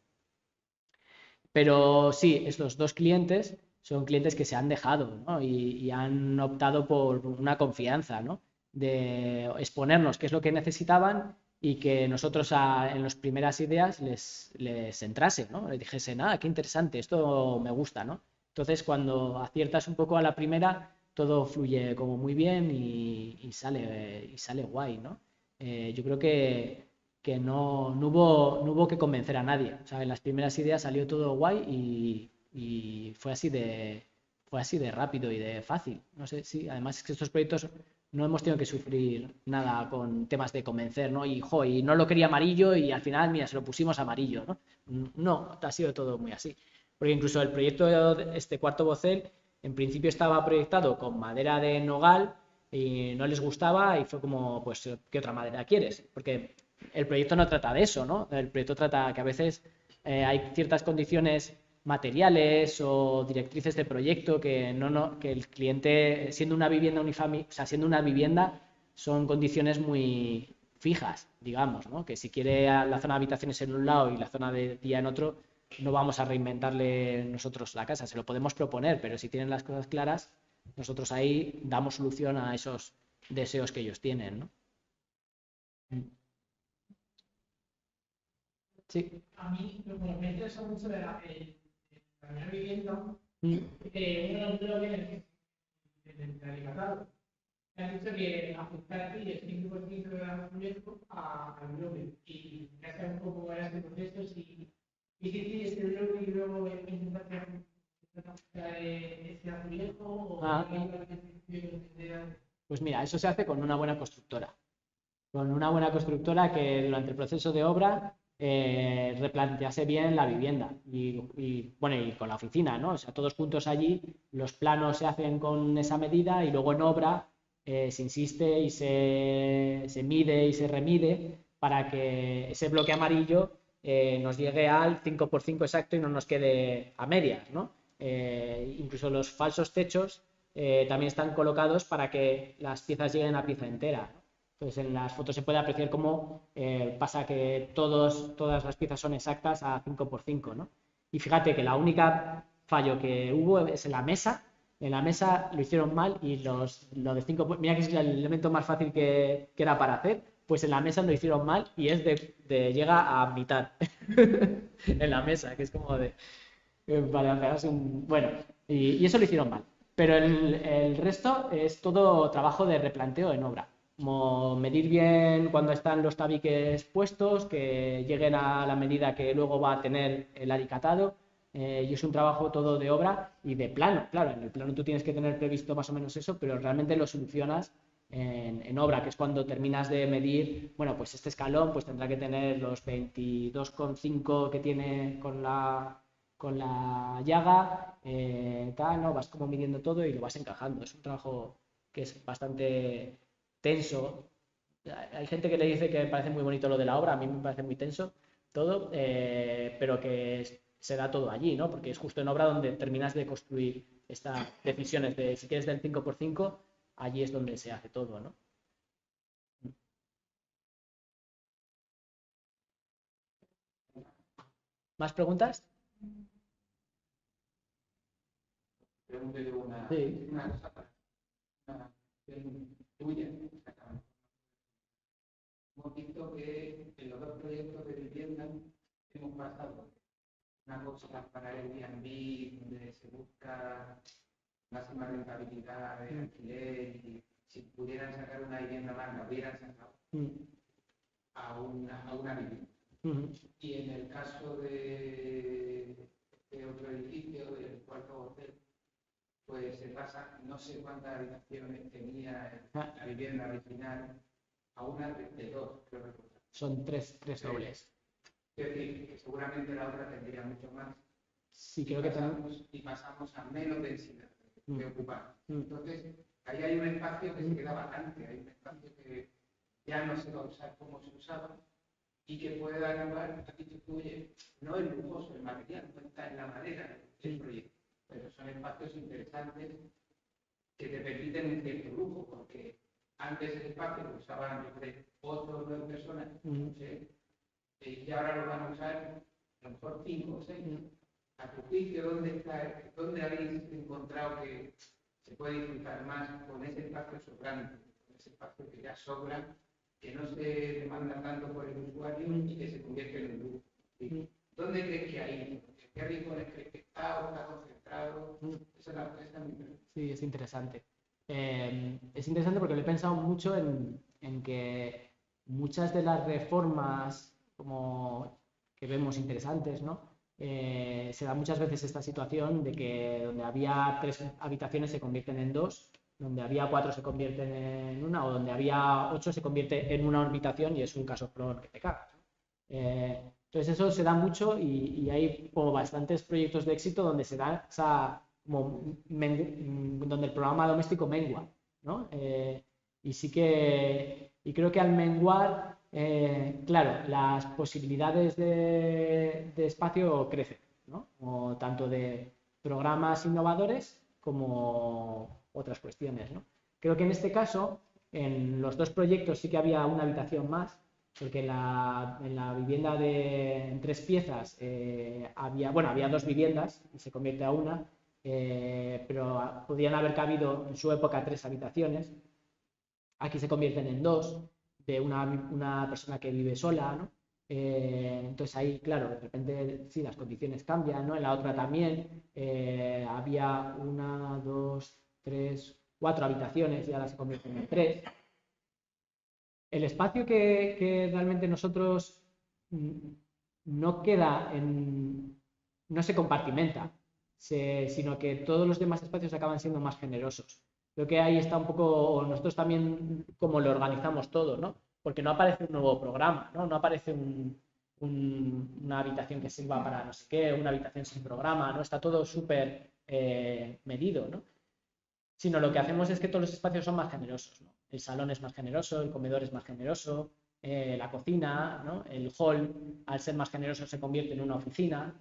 Pero sí, estos dos clientes son clientes que se han dejado, ¿no? y, y han optado por una confianza, ¿no? De exponernos qué es lo que necesitaban y que nosotros a, en las primeras ideas les, les entrase, ¿no? Les dijese, nada, qué interesante, esto me gusta, ¿no? Entonces, cuando aciertas un poco a la primera, todo fluye como muy bien y, y sale, y sale guay, ¿no? Eh, yo creo que, que no, no, hubo, no hubo que convencer a nadie. O sea, en las primeras ideas salió todo guay y, y fue así de fue así de rápido y de fácil. No sé si, además es que estos proyectos no hemos tenido que sufrir nada con temas de convencer, ¿no? Y, jo, y no lo quería amarillo y al final, mira, se lo pusimos amarillo, ¿no? No, ha sido todo muy así. Porque incluso el proyecto, este cuarto vocel, en principio estaba proyectado con madera de nogal y no les gustaba y fue como, pues, ¿qué otra madera quieres? Porque el proyecto no trata de eso, ¿no? El proyecto trata que a veces eh, hay ciertas condiciones materiales o directrices de proyecto que no, no que el cliente, siendo una vivienda unifamiliar, o sea, siendo una vivienda, son condiciones muy fijas, digamos, ¿no? Que si quiere la zona de habitaciones en un lado y la zona de día en otro, no vamos a reinventarle nosotros la casa, se lo podemos proponer, pero si tienen las cosas claras, nosotros ahí damos solución a esos deseos que ellos tienen, ¿no? Sí. A mí lo que me interesa mucho de la, de la vivienda, mm. eh, uno de los bienes del alicatado, me han dicho que ajustar aquí el cinco por ciento de la proyecto al bloque y ya sea un poco para este proceso y, y si tienes el bloque y luego intentar Ah. Pues mira, eso se hace con una buena constructora. Con una buena constructora que durante el proceso de obra eh, replantease bien la vivienda y, y, bueno, y con la oficina, ¿no? O sea, todos juntos allí, los planos se hacen con esa medida y luego en obra eh, se insiste y se, se mide y se remide para que ese bloque amarillo eh, nos llegue al cinco por cinco exacto y no nos quede a medias, ¿no? Eh, incluso los falsos techos eh, también están colocados para que las piezas lleguen a pieza entera, ¿no? Entonces en las fotos se puede apreciar cómo eh, pasa que todos, todas las piezas son exactas a cinco por cinco, ¿no? Y fíjate que la única fallo que hubo es en la mesa. En la mesa lo hicieron mal y los, lo de cinco por cinco, mira que es el elemento más fácil que, que era para hacer, pues en la mesa lo hicieron mal y es de, de llega a mitad en la mesa, que es como de para pegarse un... Bueno, y, y eso lo hicieron mal. Pero el, el resto es todo trabajo de replanteo en obra. Como medir bien cuando están los tabiques puestos, que lleguen a la medida que luego va a tener el alicatado. Eh, y es un trabajo todo de obra y de plano. Claro, en el plano tú tienes que tener previsto más o menos eso, pero realmente lo solucionas en, en obra, que es cuando terminas de medir, bueno, pues este escalón pues tendrá que tener los veintidós coma cinco que tiene con la, con la llaga, eh, tal, ¿no? Vas como midiendo todo y lo vas encajando. Es un trabajo que es bastante tenso. Hay gente que le dice que me parece muy bonito lo de la obra, a mí me parece muy tenso todo, eh, pero que es, se da todo allí, ¿no? Porque es justo en obra donde terminas de construir estas decisiones de si quieres del cinco por cinco, allí es donde se hace todo, ¿no? ¿Más preguntas? Pregúntele una, sí. una cosa para una tuya. Hemos visto que en los dos proyectos de vivienda hemos pasado una cosa para el Airbnb, donde se busca máxima rentabilidad de alquiler y si pudieran sacar una vivienda más, la hubieran sacado mm. a, una, a una vivienda. Mm-hmm. Y en el caso de, de otro edificio, del cuarto hotel, pues se pasa, no sé cuántas habitaciones tenía la vivienda original, a una de dos, creo que son tres, tres dobles. Es decir, que seguramente la otra tendría mucho más. Sí, creo y que pasamos, tenemos... y pasamos a menos densidad de mm. ocupar. Mm. Entonces, ahí hay un espacio que se queda vacante, hay un espacio que ya no se va a usar como se usaba y que puede dar lugar a que se fluye, no es lujoso el material, no está en la madera del proyecto, pero son espacios interesantes que te permiten un cierto lujo, porque antes el espacio lo usaban entre ocho o nueve personas, no sé, y ahora lo van a usar a lo mejor cinco o seis. A tu juicio, ¿dónde está, dónde habéis encontrado que se puede disfrutar más con ese espacio sobrante, con ese espacio que ya sobra, que no se demanda tanto por el usuario y que se convierte en un lujo? ¿Sí? ¿Dónde crees que hay? ¿Qué rincones crees que está o está concentrado? Esa es la esa es mi... Sí, es interesante. Eh, es interesante porque lo he pensado mucho en, en que muchas de las reformas como que vemos interesantes, ¿no? Eh, se da muchas veces esta situación de que donde había tres habitaciones se convierten en dos, donde había cuatro se convierten en una, o donde había ocho se convierte en una habitación y es un caso que te cagas, ¿no? Eh, entonces eso se da mucho y, y hay como bastantes proyectos de éxito donde se da esa, como, men, donde el programa doméstico mengua, ¿no? Eh, y sí que, y creo que al menguar, eh, claro, las posibilidades de, de espacio crecen, ¿no? O tanto de programas innovadores como otras cuestiones, ¿no? Creo que en este caso, en los dos proyectos sí que había una habitación más, porque en la, en la vivienda de en tres piezas eh, había, bueno, había dos viviendas y se convierte a una, eh, pero podían haber cabido en su época tres habitaciones. Aquí se convierten en dos, de una, una persona que vive sola, ¿no? Eh, entonces ahí, claro, de repente sí, las condiciones cambian, ¿no? En la otra también eh, había una, dos, tres, cuatro habitaciones y ahora se convierten en tres. El espacio que, que realmente nosotros no queda en, no se compartimenta, se, sino que todos los demás espacios acaban siendo más generosos. Creo que ahí está un poco, nosotros también, como lo organizamos todo, ¿no? Porque no aparece un nuevo programa, ¿no? No aparece un, un, una habitación que sirva para no sé qué, una habitación sin programa, ¿no? Está todo súper eh, medido, ¿no? Sino lo que hacemos es que todos los espacios son más generosos, ¿no? El salón es más generoso, el comedor es más generoso, eh, la cocina, ¿no? El hall, al ser más generoso, se convierte en una oficina,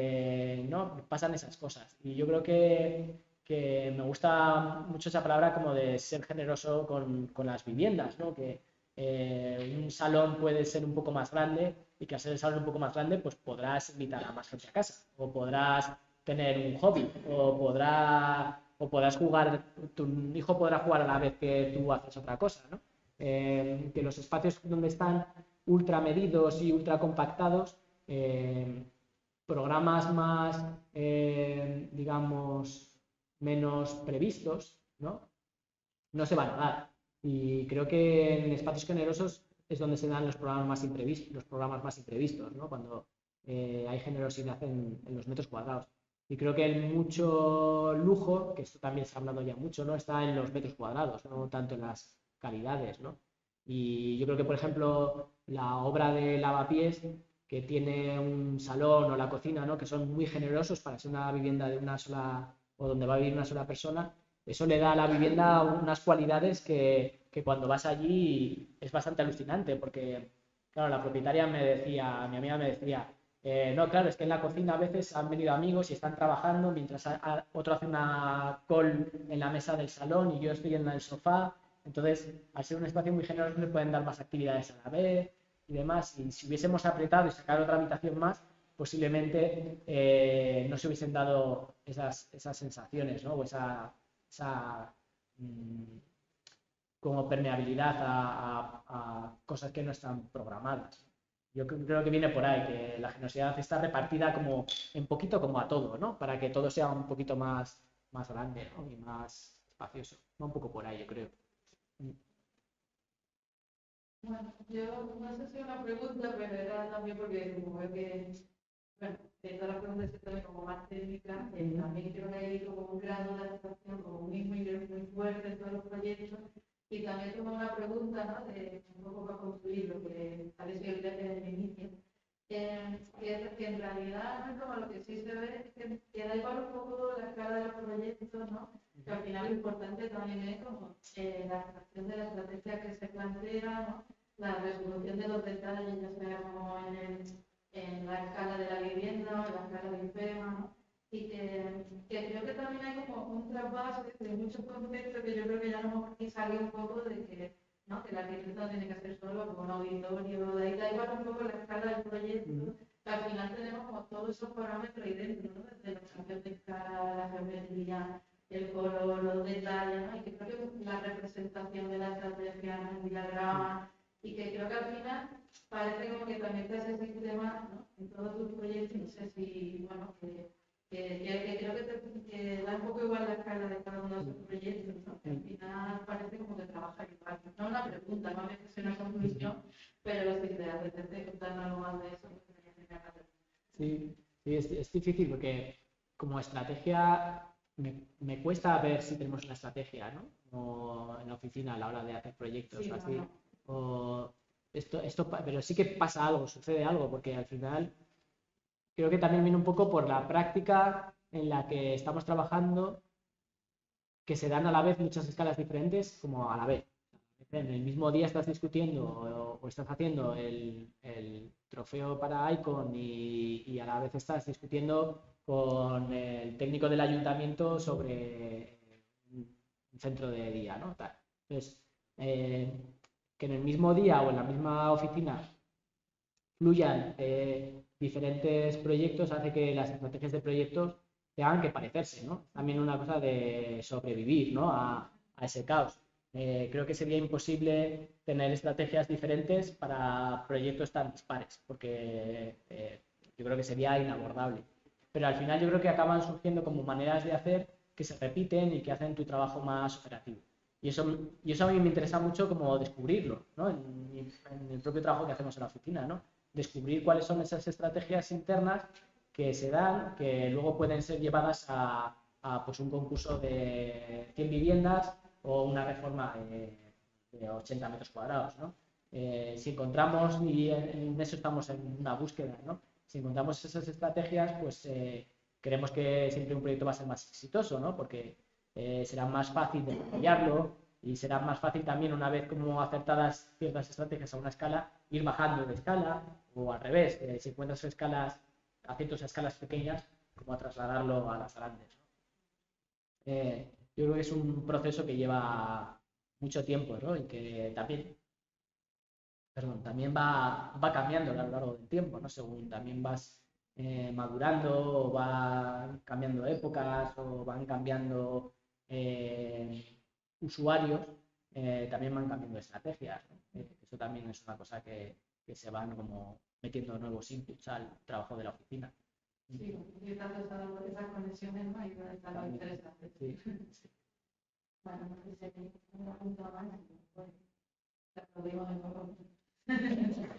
eh, ¿no? Pasan esas cosas. Y yo creo que, que me gusta mucho esa palabra como de ser generoso con, con las viviendas, ¿no? Que eh, un salón puede ser un poco más grande y que al ser el salón un poco más grande, pues podrás invitar a más gente a casa, o podrás tener un hobby, o podrá o podrás jugar, tu hijo podrá jugar a la vez que tú haces otra cosa, ¿no? Eh, que los espacios donde están ultra medidos y ultra compactados, eh, programas más, eh, digamos, menos previstos, ¿no? No se van a dar. Y creo que en espacios generosos es donde se dan los programas más imprevistos, los programas más imprevistos, ¿no? Cuando eh, hay generosidad en, en los metros cuadrados. Y creo que el mucho lujo, que esto también se ha hablado ya mucho, ¿no? Está en los metros cuadrados, no tanto en las calidades, ¿no? Y yo creo que, por ejemplo, la obra de Lavapiés, que tiene un salón o la cocina, ¿no? Que son muy generosos para ser una vivienda de una sola, o donde va a vivir una sola persona, eso le da a la vivienda unas cualidades que, que cuando vas allí es bastante alucinante, porque, claro, la propietaria me decía, mi amiga me decía, Eh, no, claro, es que en la cocina a veces han venido amigos y están trabajando mientras a, a, otro hace una call en la mesa del salón y yo estoy en el sofá. Entonces, al ser un espacio muy generoso, le pueden dar más actividades a la vez y demás. Y si hubiésemos apretado y sacado otra habitación más, posiblemente eh, no se hubiesen dado esas, esas sensaciones, ¿no? O esa, esa mmm, como permeabilidad a, a, a cosas que no están programadas. Yo creo que viene por ahí, que la generosidad está repartida como en poquito como a todo, ¿no? Para que todo sea un poquito más, más grande, ¿no? Y más espacioso. Va un poco por ahí, yo creo. Bueno, yo no sé si es una pregunta, pero era también porque como veo que, bueno, de todas las preguntas que también como más técnicas, eh, también creo que hay como un grado de adaptación como muy, muy, muy fuerte en todos los proyectos. Y también tengo una pregunta, ¿no? De un poco para concluir lo que tal vez yo olvidé desde el inicio, eh, que es que en realidad, ¿no? Como lo que sí se ve es que, que da igual un poco la escala de los proyectos, ¿no? Que al final lo importante también es como eh, la adaptación de la estrategia que se plantea, ¿no? La resolución de los detalles, ya sea como en, el, en la escala de la vivienda o en la escala de IFEMA, ¿no? Y que, que creo que también hay como un traspaso de muchos conceptos que yo creo que ya nos hemos salido un poco de que, ¿no? Que la arquitectura tiene que ser solo como un auditorio, de ahí da igual un poco la escala del proyecto, que al final tenemos como todos esos parámetros ahí dentro, ¿no? Desde los cambios de escala, la geometría, el color, los detalles, ¿no? Y que creo que la representación de la estrategia en el diagrama, y que creo que al final parece como que también te hace ese sistema, ¿no? En todos tus proyectos, no sé si, bueno, que Que, que, que creo que, te, que da un poco igual la escala de cada uno de sus proyectos, ¿no? Que al final parece como que trabaja igual. No una pregunta, no es que sea una conclusión, pero si te apetece contarme algo más de eso, pues me tendría que. Sí, sí es, es difícil porque como estrategia me, me cuesta ver si tenemos una estrategia, ¿no? O en la oficina a la hora de hacer proyectos, sí, o así. No, no. O esto, esto, pero sí que pasa algo, sucede algo, porque al final creo que también viene un poco por la práctica en la que estamos trabajando, que se dan a la vez muchas escalas diferentes como a la vez. En el mismo día estás discutiendo o, o estás haciendo el, el trofeo para Icon y, y a la vez estás discutiendo con el técnico del ayuntamiento sobre un centro de día, ¿no? Tal. Entonces, eh, que en el mismo día o en la misma oficina fluyan eh, diferentes proyectos hace que las estrategias de proyectos tengan que parecerse, ¿no? También una cosa de sobrevivir, ¿no? a, a ese caos. Eh, creo que sería imposible tener estrategias diferentes para proyectos tan dispares, porque eh, yo creo que sería inabordable. Pero al final yo creo que acaban surgiendo como maneras de hacer que se repiten y que hacen tu trabajo más operativo. Y eso, y eso a mí me interesa mucho como descubrirlo, ¿no? En, en el propio trabajo que hacemos en la oficina, ¿no? Descubrir cuáles son esas estrategias internas que se dan, que luego pueden ser llevadas a, a pues un concurso de cien viviendas o una reforma de, de ochenta metros cuadrados, ¿no? Eh, si encontramos, y en, en eso estamos en una búsqueda, ¿no? Si encontramos esas estrategias, pues eh, creemos que siempre un proyecto va a ser más exitoso, ¿no? Porque eh, será más fácil desarrollarlo y será más fácil también, una vez como acertadas ciertas estrategias a una escala, ir bajando de escala, o al revés, eh, si encuentras escalas, aciertos a escalas pequeñas, como a trasladarlo a las grandes, ¿no? Eh, yo creo que es un proceso que lleva mucho tiempo, ¿no? Y que también, perdón, también va, va cambiando a lo largo del tiempo, ¿no? Según también vas eh, madurando, o van cambiando épocas, o van cambiando eh, usuarios, eh, también van cambiando estrategias, ¿no? Eh, eso también es una cosa que, que se van como metiendo nuevos inputs al trabajo de la oficina. Sí, y tanto esas esas conexiones, ¿no? Ahí donde está lo interesante. Sí, sí. Bueno, no sé si hay una pregunta más, pues te aplaudimos de nuevo.